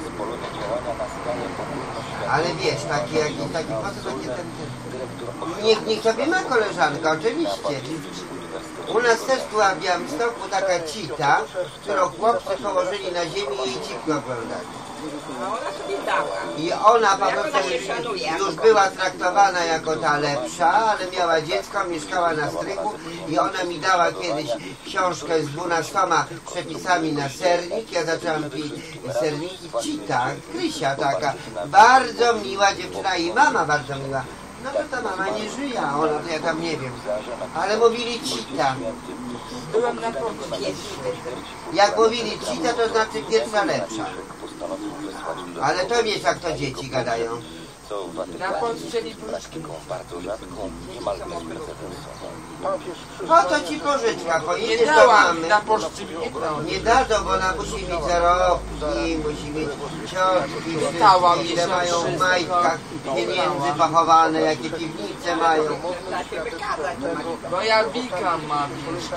Ale wiesz, taki jakiś, taki, po co takie ten... Niech, niech sobie ma koleżanka, oczywiście. U nas też była w Białymstoku taka cita, którą chłopcy położyli na ziemi i jej cipkę oglądali. No ona sobie dała. I ona po Jak prostu ona się szanuje, jak już to była traktowana jako ta lepsza, ale miała dziecko, mieszkała na strychu i ona mi dała kiedyś książkę z dwunastoma przepisami na sernik. Ja zaczęłam pić serniki. Cita, Krysia taka, bardzo miła dziewczyna i mama bardzo miła. No to ta mama nie żyje, a ona to ja tam nie wiem. Ale mówili cita. Byłem na pokładzie. Jak mówili cita, to znaczy pierwsza lepsza. Ale to wiesz, jak to dzieci gadają. Na podstrzeli pożyczki. Bardzo rzadką, niemal bezprecedensową. Po to ci pożyczka, Nie pojedziesz do dałam mamy. na poczcie, nie dałam. Nie dadzą, bo ona musi mieć zarobki, musi mieć ciotki, Dałam wszystkie, mi ile za mają w wszystko. majtkach pieniędzy pochowane, jakie piwnice mają. Trzeba się wykazać. Bo ja wika mam jeszcze.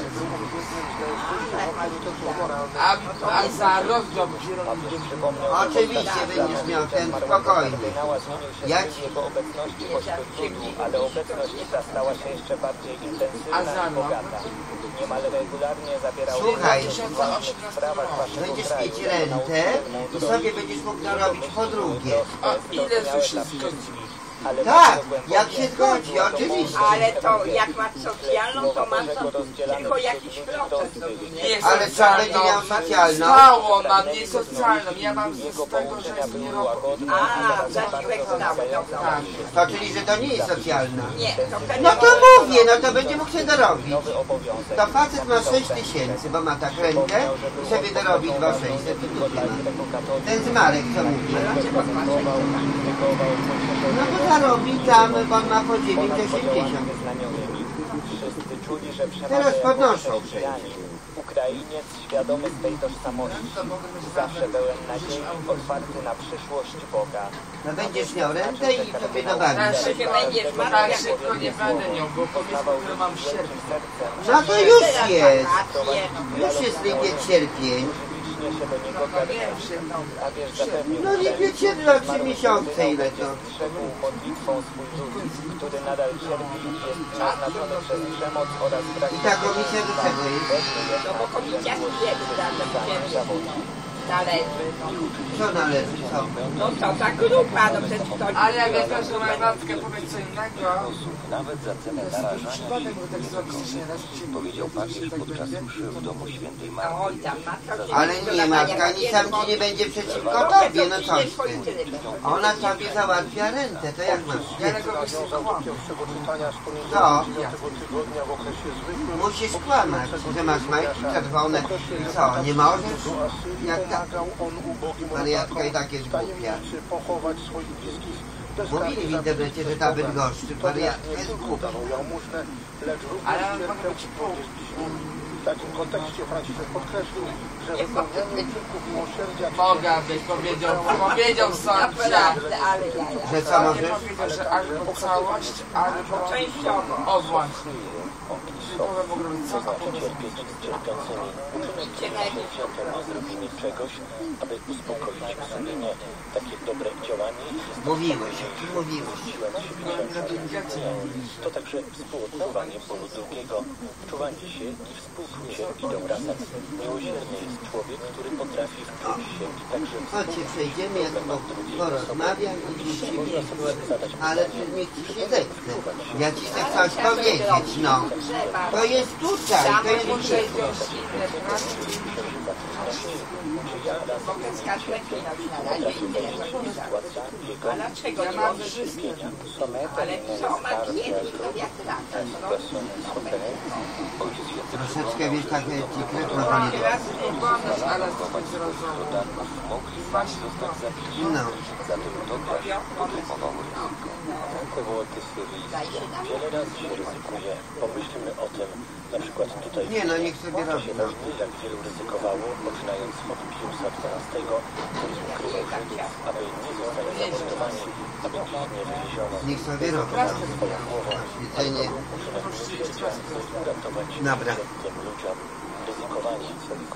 A, a za rok dopiero Oczywiście będziesz miał ten spokojny. Ja ci... Jego obecności pośród ludzi, ale obecność ta stała się jeszcze bardziej intensywna i bogata. Niemal regularnie zabierał Słuchaj, w sprawach waszego będziesz kraju. mieć rentę i sobie będziesz mógł narobić po drugie. A ile to się zgodzi? Tak, jak się zgodzi, oczywiście. Ale to jak masz socjalną, to masz to tylko jakiś procent. Nie Ale co będzie miał socjalną? Stało na mnie socjalną. Ja mam z tego, że jest nie robot. A, zasiłek stały, dobra. Tak. To czyli, że to nie jest socjalna. Nie, to wtedy No to mówię, no to będzie mógł się dorobić. To facet ma sześć tysięcy, bo ma tak rentę i sobie dorobi dwa sześćset i kupi ma. Ten z Marek, co mówi? No bo zarobi tam, bo on ma po dziewięć osiemdziesiąt. Teraz podnoszą wszędzie. Ukrainiec świadomy swej tożsamości, zawsze pełen nadziei, otwarty na przyszłość Boga. No będziesz miał rentę i sobie dobawisz. Tak szybko, tak szybko nie będę nią, bo powiedzmy, że mam sierp. No to już jest. Już jest lipiec, sierpień. Się do niego a wiesz, zapewnił, No lipiec, sierpień, trzy miesiące, ile to? strzegł modlitwą swój lud, który nadal cierpi i jest naznaczony przez przemoc oraz brak... I ta komisja do czego jest? No bo komisja stwierdza, że będziemy należy. Co należy, co? No co, ta grupa, no przecież to... Ale jak ja też moja matka powie co innego, Nawet za cenę to jest narażania przypadek, bo tak zobaczycie, raz się powiedział papież tak podczas będzie. mszy w domu świętej No, Maryi. oj, tam matka się Ale nie, matka, nic tam ci nie będzie przeciwko tobie, no coś ty. Ona tobie załatwia rentę, to jak masz? Ja na kogoś nie kłamę. Co? Musisz kłamać, że masz majki czerwone i co, nie możesz? Jak ta wariatka i tak jest głupia. Mówili w internecie, że ta Bydgoszczy wariatka jest głupia. Ale on może być pół. W takim kontekście Franciszek podkreślił, że wypełnianie uczynków miłosierdzia... Boga byś powiedział, powiedział sądzia. Ale ja, ja. Że co Nie możesz? powiedział, że albo całość, albo Częściowo. O właśnie. typowe w ogóle co to znaczy cierpieć z cierpiącymi. Uczymy światem nie zrobimy czegoś, aby uspokoić sumienie. Takie dobre działanie jest Mówiłeś, mówiłeś. to także współodczuwanie bólu drugiego, wczuwanie się i współczucie idą razem. Miłosierny jest człowiek, który potrafi wczuć się i także Chodźcie, przejdziemy, ja tylko porozmawiam i dzisiaj ale niech ci się zechce. Ja ci chcę coś powiedzieć, no. To jest tutaj, to jest tutaj. Mogę skarpetki na razie i nie a dlaczego nie mogę wszystkiego? Ale co ma kiedyś, to jak lata? Troszeczkę, wiesz, tak etykietno to nie raz bonus, ale to być zrozumiał. Właśnie to. No. Wiele razy się ryzykuje. Pomyślmy o tym, na przykład tutaj Nie, no niech sobie robi, no. jak wielu ryzykowało, poczynając od Piusa dwunastego, który ukrywał Żydów, aby nie zostali zamordowani, aby ich nie wywieziono. Niech sobie robi. Swoją głową, Świecenie. uratować Dobra. tym ludziom ryzykowanie.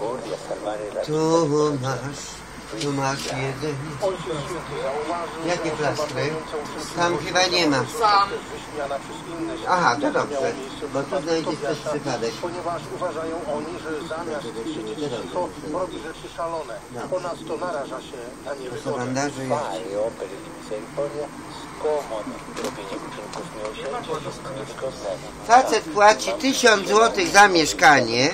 Tu masz, tu masz jedzenie. Jakie plastry? Tam chyba nie ma. Aha, to dobrze, bo tu znajdziesz też przypadek. Ponieważ uważają oni, że zamiast siedzieć cicho, robi rzeczy szalone. Ponadto naraża się na To bandaże jest. Facet płaci tysiąc złotych za mieszkanie,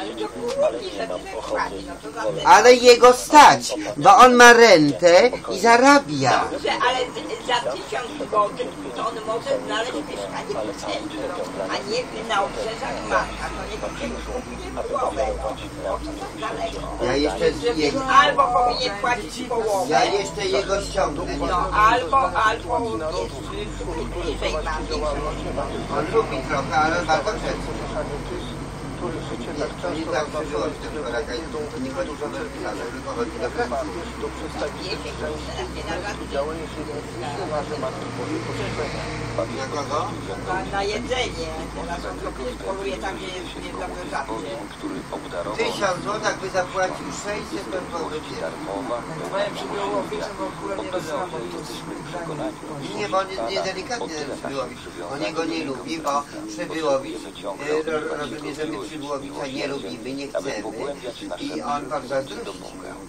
ale jego stać, bo on ma rentę i zarabia. Dobrze, ale za tysiąc złotych to on może znaleźć mieszkanie w centrum, a nie na obrzeżach Marka. To niech on się kupuje głowę. To tak daleko. Ja jeszcze z jego... Albo powinien płacić połowę. Ja jeszcze jego ściągnę. No, albo, albo jeszcze bliżej mamy. On lubi trochę, ale bardzo często. których życie tak To nie często tak naznaczone przybyło w tym choraka, to nie chodzi o wypisane, tylko chodzi o pracę. do przedstawicieli części gałęzi usuwa, że Matki Bożej potrzebne. Na kogo? Na jedzenie. Teraz on sobie poluje tam, gdzie jest niedobre żarcie. Tysiąc złotych by zapłacił sześćset, to było wypiera. Moje przybyłowicze w ogóle nie rozumiem, bo to jest Nie, bo on nie delikatnie ten Przybyłowicz. On jego nie lubi, bo Przybyłowicz, e, rozumie, że my Przybyłowicza nie lubimy, nie chcemy i on was zazdrości.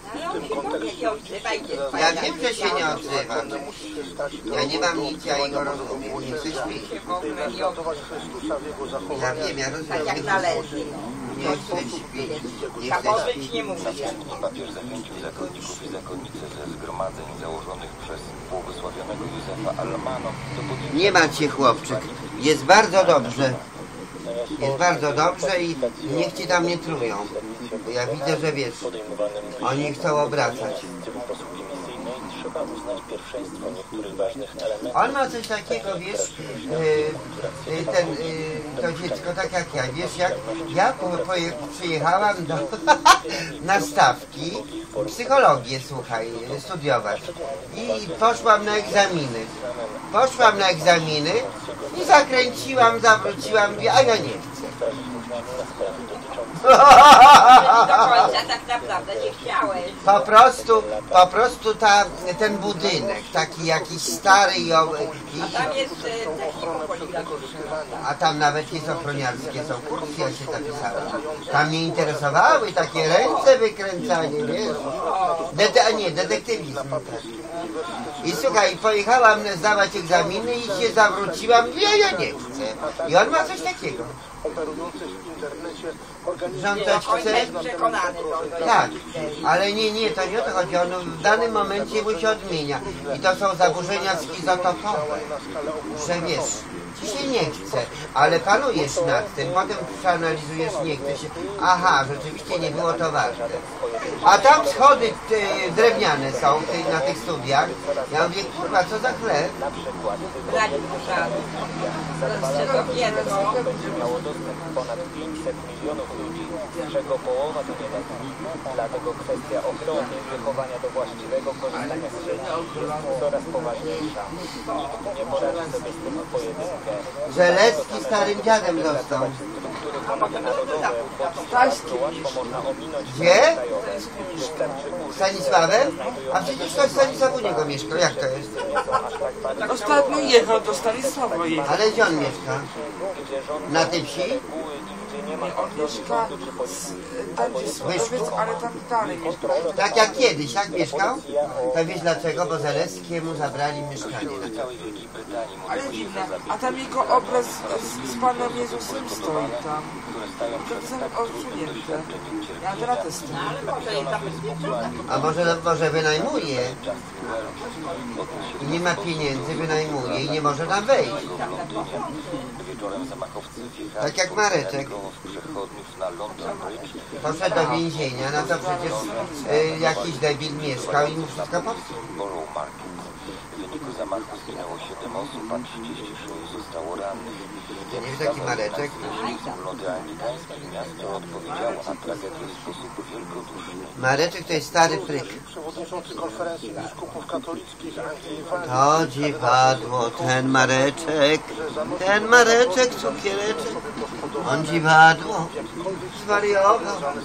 Ja wiem, że się nie odzywa. Ja nie mam nic, ja jego rozumiem, nie chcę śpić. Ja wiem, ja rozumiem. Tak jak należy. Nie chcę śpić, nie chcę śpić. Nie mówię. Papież zachęcił zakonników i zakonnice ze zgromadzeń założonych przez błogosławionego Józefa Almano do podjęcia... Nie macie, chłopczyk, jest bardzo dobrze. Jest bardzo dobrze i niech ci tam nie trują. Bo ja widzę, że wiesz, oni chcą obracać. Trzeba uznać pierwszeństwo niektórych ważnych elementów. On ma coś takiego, wiesz, yy, ten, yy, to dziecko tak jak ja, wiesz, jak ja po, po, przyjechałam do, na stawki, psychologię, słuchaj, studiować i poszłam na egzaminy. Poszłam na egzaminy i zakręciłam, zawróciłam, mówię, a ja nie chcę. Do końca tak naprawdę nie chciałeś. Po prostu, po prostu ta, ten budynek, taki jakiś stary i, i A tam jest taki pokój. a tam nawet jest ochroniarskie, są kursy, ja się zapisałem. Tam mnie interesowały takie ręce wykręcanie, wiesz. Dete, a nie, detektywizm. I słuchaj, pojechałam zdawać egzaminy i się zawróciłam, ja, ja nie chcę. I on ma coś takiego. Że on coś chce. Tak, ale nie, nie, to nie o to chodzi. On w danym momencie mu się odmienia. I to są zaburzenia schizotopowe. Że wiesz, ci się nie chce, ale panujesz nad tym, potem przeanalizujesz, nie chce się. Aha, rzeczywiście nie było to ważne. A tam schody y, drewniane są ty, na tych studiach. Ja mówię, kurwa, co za chleb? Brać muszano. Miało dostęp ponad pięćset milionów ludzi, z czego połowa to nieletni. Dlatego kwestia ochrony i wychowania do właściwego korzystania z sieci jest coraz poważniejsza. Nikt nie poradzi sobie z tym w pojedynkę. Żelecki starym dziadem został. Gdzie? Stanisławem? A przecież ktoś Stanisław u niego mieszkał. Jak to jest? Ostatnio jechał do Stanisława. Jechał. Ale gdzie on mieszka? Na tej wsi? On mieszka tam gdzie Słowiec, ale tam dalej mieszka. Tak jak kiedyś, tak mieszkał? To wiesz dlaczego? Bo Zaleskiemu zabrali mieszkanie. Ale dziwne, a tam jego obraz z, z Panem Jezusem stoi tam. To są odsunięte. Ja teraz testuję. A może, może wynajmuje? I nie ma pieniędzy, wynajmuje i nie może tam wejść. Tak jak Mareczek. Poszedł do więzienia, no to przecież y, jakiś debil mieszkał i mu wszystko popsuł. W wyniku zamachu zginęło siedem osób, a trzydzieści sześć zostało rannych. To nie jest taki Mareczek? Wspólnoty anglikańskie miasto odpowiedziało na tragedię w sposób wielkoduszny. Mareczek to jest stary fryk. Przewodniczący konferencji biskupów katolickich Anglii i Walii. To ci padło, ten Mareczek, ten Mareczek, cukiereczek, on ci padło, zwariował.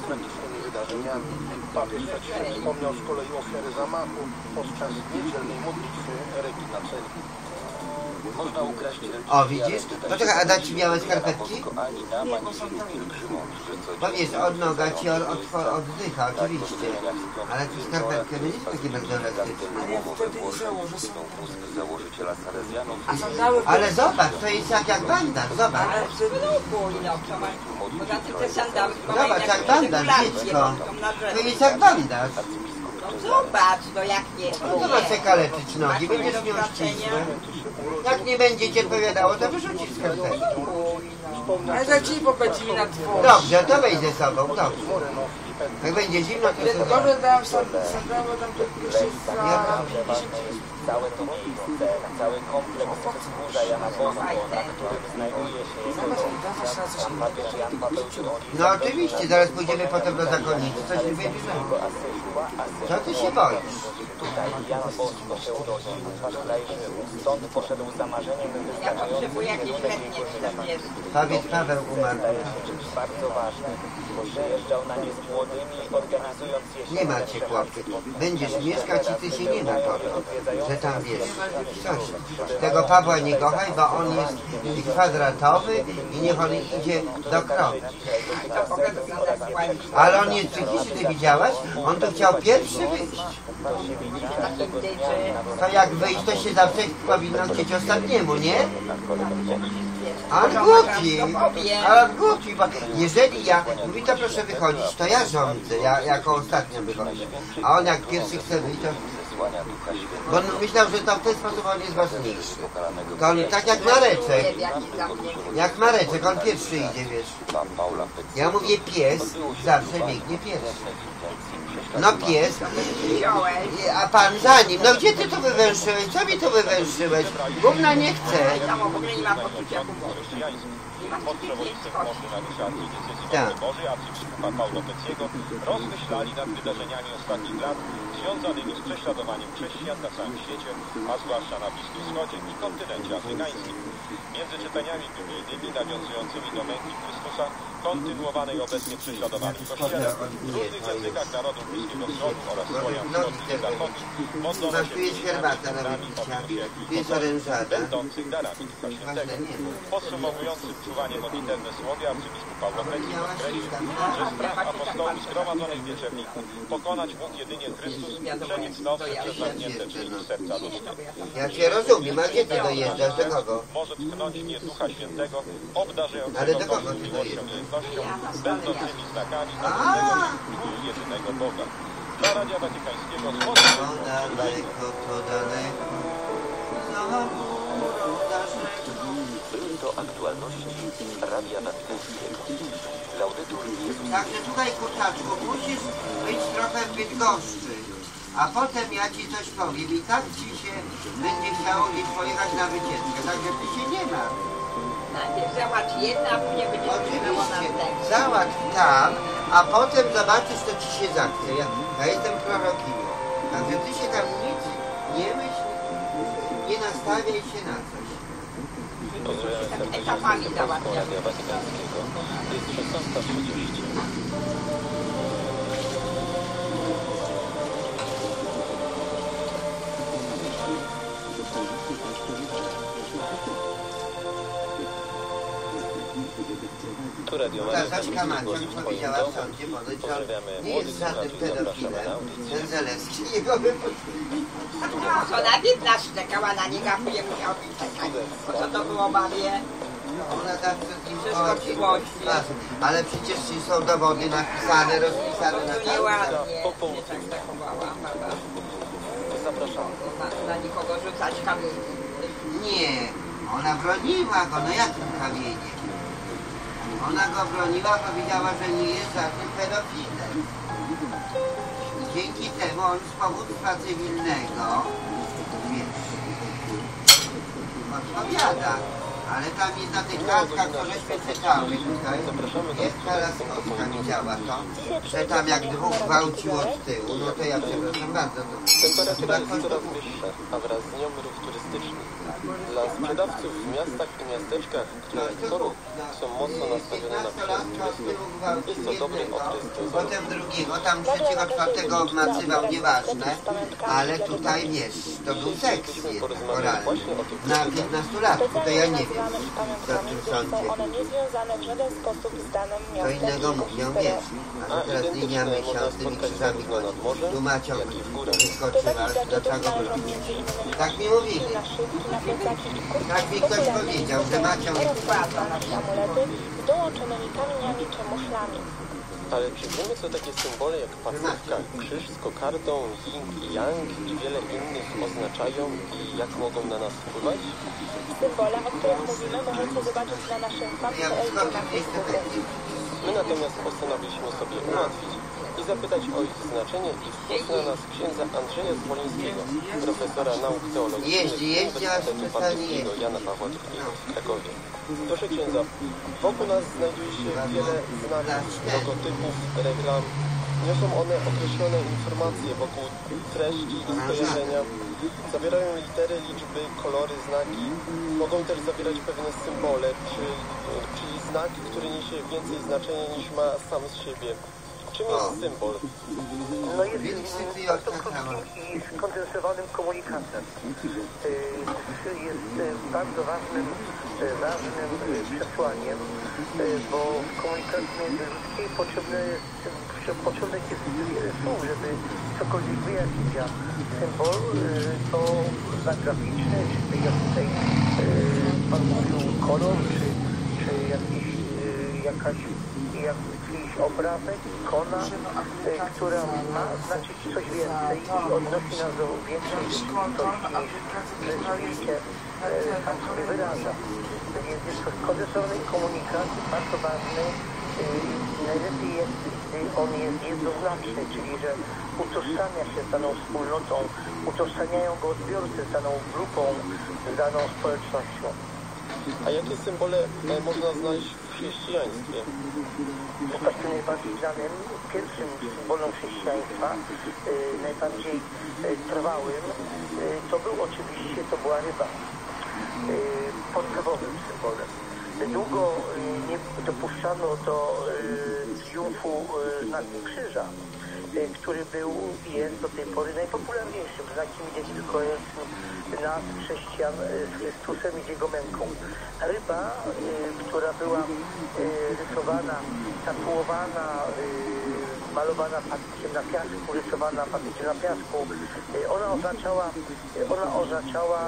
Papież Franciszek wspomniał z kolei ofiary zamachu podczas niedzielnej modlitwy Regina Coeli. Można ukraść O, widzisz? Poczekaj, a dać ci białe skarpetki? Bo wiesz, od noga ci od, od, oddycha, oczywiście. Ale tu skarpetkę nie jest takie bardzo elastyczne. Ale zobacz, to jest jak, jak bandaż, zobacz. Zobacz, jak bandaż, dziecko. To jest jak bandaż. No zobacz, no jak nie. No to masz się kaleczyć nogi, będziesz miał ścisłe. Jak nie będzie ci odpowiadało, to wyrzucisz skarpetkę. Ale za ciepło będzie mi na dworze. Dobrze, to wejdź ze sobą, dobrze. Jak będzie zimno, to sobie Może dam sandały tam jeszcze za Całe to miejsce, cały kompleks wzgórza Jana Bosko, na którym znajduje się Pan papież Jan Paweł drugi. No oczywiście, zaraz pójdziemy potem do zakonnicy, coś nie wybierzemy. Co ty się boisz? Tutaj Jan Bosko się urodził, wasz kraj żył. Stąd poszedł za marzeniem wyznaczającym kierunek jego życia. Powiedz, Paweł umarł. Bardzo ważne, bo przyjeżdżał na nie z młodymi, organizując jesienne. Nie ma cię, chłopcy. Będziesz mieszkać i ty się nie napowiesz, że tam wiesz. Coś. Tego Pawła nie kochaj, bo on jest kwadratowy i niech on idzie do krowy. Ale on jest psychiczny, ty widziałaś? On tu chciał pierwszy wyjść. To jak wyjść, to się zawsze powinno chcieć ostatniemu, nie? Ale głupi, ale głupi, bo jeżeli ja, mówi to proszę wychodzić, to ja rządzę, ja jako ostatnio wychodzę. A on jak pierwszy chce wyjść, to... Bo on myślał, że to w ten sposób on jest ważniejszy. To on tak jak Mareczek, jak Mareczek, on pierwszy idzie, wiesz. Ja mówię pies, zawsze biegnie pierwszy. No pies, a pan za nim, no gdzie ty to wywęszyłeś, co mi to wywęszyłeś? Gówna nie chce. Pod przewodnictwem Ordynariuszacji Diecezji Bożej arcybiskupa Paulo Peckiego rozmyślali nad wydarzeniami ostatnich lat związanymi z prześladowaniem chrześcijan na całym świecie, a zwłaszcza na Bliskim Wschodzie i kontynencie afrykańskim. Między czytaniami biblijnymi nawiązującymi do męki Chrystusa, kontynuowanej obecnie prześladowaniem Kościele, w różnych językach narodów Bliskiego Wschodu oraz Słowian wschodnich i zachodnich, modlono się ministrami modlitwy będących darami Ducha Świętego. Podsumowującym czuwanie modlitewne słowie arcybiskup Paulo Pecki podkreślił, że strach apostołów zgromadzonych w wieczerniku pokonać mógł jedynie Chrystus, przebiec nocy przez zamknięte drzwi serca ludzkie. Ja cię rozumiem, a gdzie ty dojeżdżasz, do kogo? Może tknąć w nie Ducha Świętego, obdarzającego Ale do kogo ty miłością dojeżdżasz? i jednością, będącymi znakami narodowego i jedynego Boga. Dla Radia Watykańskiego z Moskwy. To daleko, to daleko, za murą naszego. Były to aktualności Radia Watykańskiego. Laudetur Jezus. Także tutaj, kurczaczku, musisz być trochę w Bydgoszczy, a potem ja ci coś powiem i tak ci się będzie chciało gdzieś pojechać na wycieczkę, także ty się nie ma. Najpierw załatw jedna, a później będziesz myślała na Oczywiście, tekst. załatw tam, a potem zobaczysz, co ci się zachce. Ja, ja jestem prorokinią, także ty się tam nic nie myśl, nie nastawiaj się na coś. Pozdrawiamy serdecznie etapami Polską załatwiamy. Radia Watykańskiego. Jest szesnasta trzydzieści. Tu Radio Maryja Zasaczka Maciąg powiedziała w sądzie, ponoć, że nie jest żadnym pedofilem. Ten Zalewski jego wypuścił. Co najpierw naszczekała na niego, a później musiał być czekać. Bo co to było bawie? Ona zawsze z nim Wszystko chodzi. przywozi. Ale przecież są dowody napisane, rozpisane na To cały nieładnie czas. się tak zachowała baba. Zapraszam. Na, na nikogo rzucać kamienie. Nie, ona broniła go, no jakim kamieniem? Ona go broniła, powiedziała, że nie jest żadnym pedofilem. I dzięki temu on z powództwa cywilnego, wiesz, odpowiada. Ale tam jest na tych kartkach, co żeśmy czytały tutaj, jest Laskowska, widziała to, że tam jak dwóch gwałcił od tyłu, no to ja przepraszam bardzo, to Temperatura jest coraz wyższa, a wraz z nią ruch turystyczny. Dla sprzedawców w miastach i miasteczkach, które co ruch są mocno nastawione na przyjazd turystów, jest to dobry okres do zarobku. potem drugiego, tam trzeciego, czwartego obmacywał, nieważne, ale tutaj wiesz, to był seks jednak, moralny. Na piętnastolatku, to ja nie wiem, co w tym sądzie. Co innego mówią, wiesz, a teraz linia myślał z tymi krzyżami, tu Maciąg wyskoczyła, dlaczego broni. Tak mi mówili. Tak mi ktoś powiedział, że Maciąg z dołączonymi kamieniami czy muszlami. Ale czy wiemy, co takie symbole jak pacówka, krzyż z kokardą, yin i yang i wiele innych oznaczają i jak mogą na nas wpływać? Symbole, o których mówimy, możecie zobaczyć na naszym fanpage'u na Facebooku. My natomiast postanowiliśmy sobie ułatwić i zapytać o ich znaczenie i wpływ na nas księdza Andrzeja Zwolińskiego, profesora nauk teologicznych Uniwersytetu Papieskiego Jana Pawła drugiego w Krakowie. Proszę księdza, wokół nas znajduje się wiele znaków, logotypów, reklam. Niosą one określone informacje wokół treści i skojarzenia. Zawierają litery, liczby, kolory, znaki. Mogą też zawierać pewne symbole, czy, czyli znak, który niesie więcej znaczenia niż ma sam z siebie. Czym jest symbol? No jest bardzo krótkim i skondensowanym komunikatem. Jest bardzo ważnym, ważnym przesłaniem, bo w komunikacji międzyludzkiej potrzebne jest, potrzebne jest wiele słów, żeby cokolwiek wyjaśnić. A symbol to znak graficzny, czy jak tutaj pan mówił, kolor, czy, czy jakiś, jakaś jakiś obrazek, ikona, która ma znaczyć coś więcej i odnosi nas do więcej coś niż rzeczywiście sam sobie wyraża. Więc jest to skondensowany komunikat, bardzo ważny. Najlepiej jest, gdy on jest jednoznaczny, czyli że utożsamia się z daną wspólnotą, utożsamiają go odbiorcy z daną grupą, z daną społecznością. A jakie symbole można znaleźć w chrześcijaństwie? Takim najbardziej znanym, pierwszym symbolem chrześcijaństwa, y, najbardziej y, trwałym, y, to był oczywiście, to była ryba. Y, podstawowym symbolem. Długo y, nie dopuszczano do y, triumfu y, znaku krzyża, y, który był i jest do tej pory najpopularniejszym znakiem identyfikującym nas, chrześcijan, z Chrystusem i z Jego męką. Ryba, y, która była y, rysowana, tatuowana, y, malowana patykiem na piasku, rysowana patykiem na piasku, y, ona oznaczała, y, ona oznaczała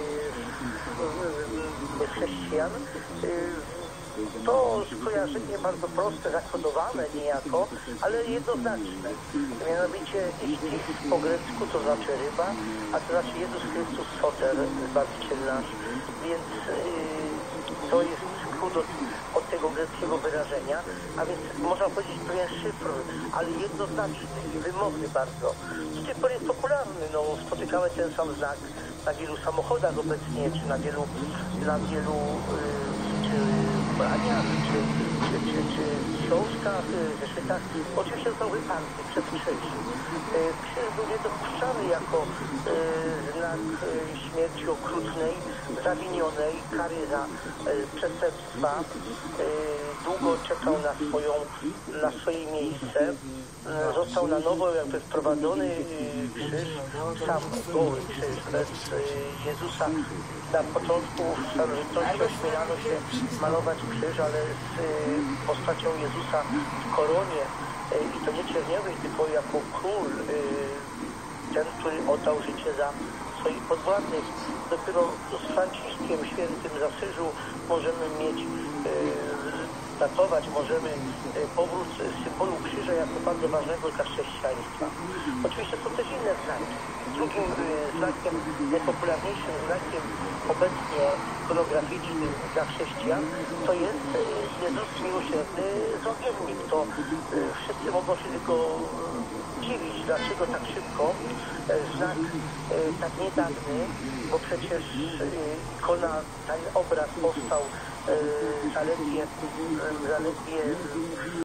y, y, chrześcijan. Y, To skojarzenie bardzo proste, zakodowane niejako, ale jednoznaczne. Mianowicie ichthys po grecku to znaczy ryba, a to znaczy Jezus Chrystus Soter, Zbawiciel nasz. Więc yy, to jest skrót od, od tego greckiego wyrażenia, a więc można powiedzieć pewien szyfr, ale jednoznaczny i wymowny bardzo. Do tej pory jest popularny, no, spotykamy ten sam znak na wielu samochodach obecnie, czy na wielu, na wielu yy, czy ubraniach, czy, czy, czy, czy książkach, Stanach Zeszytach, oczywiście został wyparty przez krzyż. Krzyż był niedopuszczany jako znak śmierci okrutnej, zawinionej, kary za przestępstwa. Długo czekał na, swoją, na swoje miejsce. Został na nowo jakby wprowadzony krzyż, sam goły krzyż, bez Jezusa. Na początku w starożytności ośmielano się malować krzyż, ale z postacią Jezusa w koronie i to nie cierniowej, tylko jako król, ten, który oddał życie za swoich podwładnych. Dopiero z Franciszkiem Świętym z Asyżu możemy mieć, datować możemy powrót symbolu krzyża jako bardzo ważnego dla chrześcijaństwa. Oczywiście są też inne znaki. Drugim znakiem, najpopularniejszym znakiem obecnie ikonograficznym dla chrześcijan to jest Jezus Miłosierny Zrobiennik. To wszyscy mogą się tylko dziwić, dlaczego tak szybko znak tak niedawny, bo przecież ikona, ten obraz powstał zaledwie, zaledwie